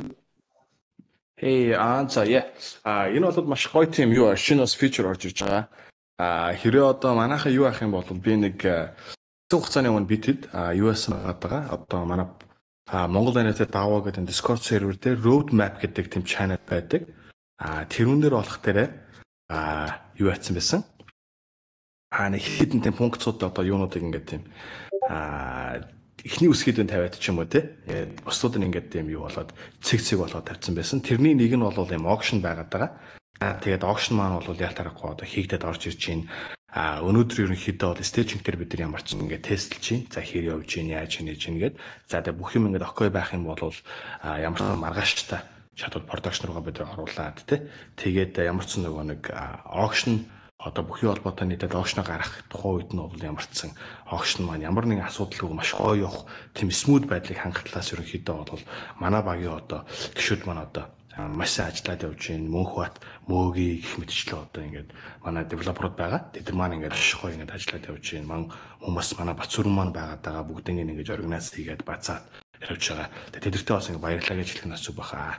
Hey, аанца яа. А энэ бол маш гоё тийм юу шинэ бас feature орж ирж байгаа. А хэрэг одоо манайхаа юу ах юм бол би нэг хугацааны өмнө битэд ю эс гаад байгаа. Одоо манай Монгол эн эф ти даваа гэдэг Discord server дээр road map гэдэг тийм channel байдаг. А тэрүүн дээр болох дээрээ а юу яатсан байсан. А нэг хитэн тийм пунктууд одоо юунуудыг ингээд тийм а эхний үсгээд тавиад ч юм уу те. Бусдууд нь ингээд тийм юу болоод цэг цэг болоод тавьсан байсан. Тэрний нэг нь бол юм auction байгаад байгаа. А тэгээд auction маань бол ялтарахгүй одоо хийгдээд орж ирж байна. А өнөөдөр ерөнхийдөө бол стейжинг дээр бид нар ямар ч ингээд тестлж чинь. За хэр явж чинь яаж хийж чинь гээд. За тэгээд бүх юм ингээд окей байх юм бол ямар ч маргааштай чадвар продакшн руугаа бид оруулаад тий. Тэгээд ямар ч нөгөө нэг auction одоо бүхий холбоотой нийтэд auction гарах тухайн үед нь бол ямар ч сан auction маань ямар нэгэн асуудалгүй маш гоё явах тийм смут байдлыг хангахлаас ерөнхийдөө бол манай багийн одоо гишүүд маань одоо маш сайн ажиллаад явж байна. Мөнх бат, мөөгийн гэх мэтчлээ одоо ингээд манай девелоперууд байгаа. Тэд нар маань ингээд шихой ингээд ажиллаад явж байна. Ман хүмүүс манай Бацүрэн маань байгаад байгаа бүгднийг ингээд организ хийгээд бацаад явж байгаа. Тэгээд тэдэртээ бас ингээд баярлалаа гэж хэлэх нь асуу баха.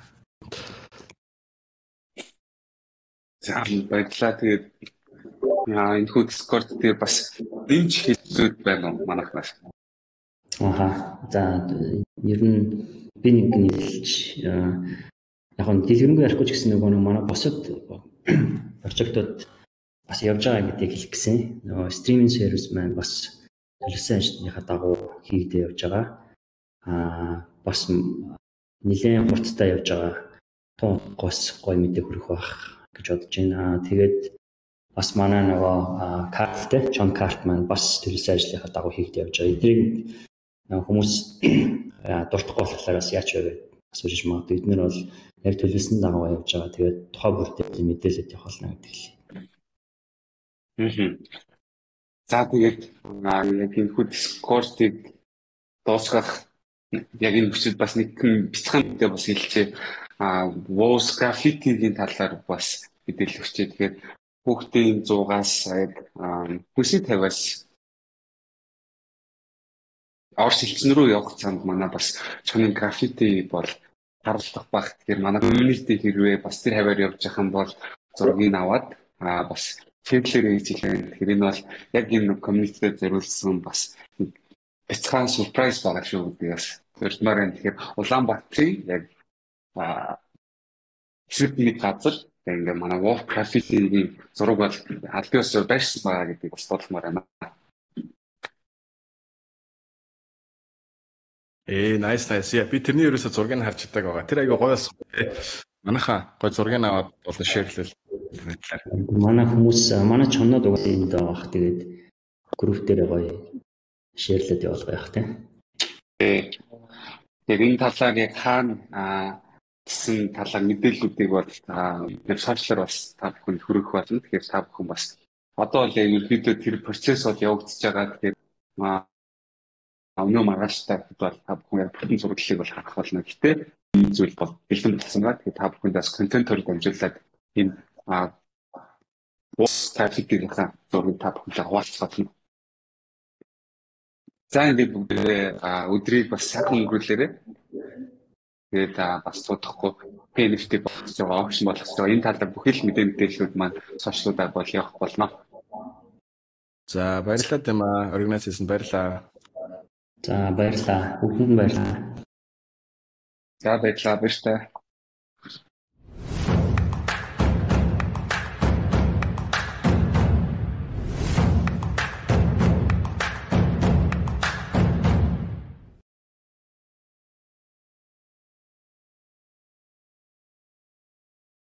За баярлалаа. Тэгээд яа энэ хүү Discord дээр бас дэмж хэлзүүд байна уу манайхнаас. Аха. За ер нь би нэг нийлж яг нь дэлгэрэнгүй ярихгүй ч гэсэн нөгөө манай босод прожектууд бас явж байгаа гэдгийг хэлэх гэсэн. Нөгөө стриминг сервис маань бас төлөвсөн ажлынхаа дагуу хийгдээ явж байгаа. Аа бас нэлээд хурдтай явж байгаа. Тунхгоос гой мэдээ хүрэх байх гэж бодож байна. Тэгээд бас манай нөгөө карттэй John Cart маань бас төлөвсөн ажлынхаа дагуу хийгдээ явж байгаа. Эдрийг хүмүүс дуртахгүй болохоор бас яач вэ гэж асууж магадгүй. Эдгээр бол яг төлөвсөн дагуу явж байгаа. Тэгээд тухай бүртээ мэдээлэлд явах болно гэдэг хэлье. Аа. За тэгээд яг энэ хүү Discord-ыг дуусгах яг энэ хүчит бас нэг бяцхан мэдээ бас хэлчихээ. Аа, Woz Graffiti-гийн талаар бас мэдээлэл өгчээ. Тэгэхээр хүүхдийн зуугаас яг хүсэл тавиас Орос элчин рүү явах цаанд манай бас чонын граффити бол харагдах баг. Тэгэхээр манай community хэрвээ бас тэр хаваар явж байгаа юм бол зургийг аваад аа бас чиглэлээр хийж хэлээ. Тэгэхээр энэ бол яг энэ community-д зориулсан бас бяцхан surprise байгаа шүү гэдэг бас төрмөр энэ. Тэгэхээр Улаанбаатарын яг аа хэсэг нэг газар ингээ манай Wolf Graffiti-гийн зураг бол албан ёсоор байрсан байгаа гэдгийг бас бодмоор байна. Ээ, nice nice. Я би тэрний ерөөсө зургийг харж чаддаг байгаа. Тэр аяга гоё болсон. Манайхаа гоё зургийг аваад болон шеэрлэл. Манай хүмүүс манай чоннод уг энд байгаа. Тэгээд групп дээр гоё шеэрлээд явуулгаа явах тийм. Ээ. Тэгээд энэ талаар яг хаана гэсэн талаар мэдээллүүдийг бол вебсайтлаар бас та бүхэнд хүргэх болно. Тэгэхээр та бүхэн бас одоо л ерөнхийдөө тэр процесс бол явагдаж байгаа. Тэгэхээр өнөө маргааштай бол та бүхэн яг бүтэн зураглалыг бол харах болно. Гэхдээ энэ зүйл бол бэлэн болсон байна. Тэгэхээр та бүхэнд бас контентоор дамжуулаад энэ Woz Graffiti-ийн зургийг та бүхэнд хуваалцах болно. За ингээд бүгдээ өдрийг бас сайхан өнгөрүүлээрэй. Тэгээд бас судахгүй эм эн эф ти болох байгаа опшн болох байгаа. Энэ талаар бүхэл мэдээ мэдээллүүд маань сошиалуудаар бол явах болно. За баярлалаа тийм аа. Организацийн баярлалаа. За баярлалаа. Бүгдэнд баярлалаа. За баярлалаа баяртай.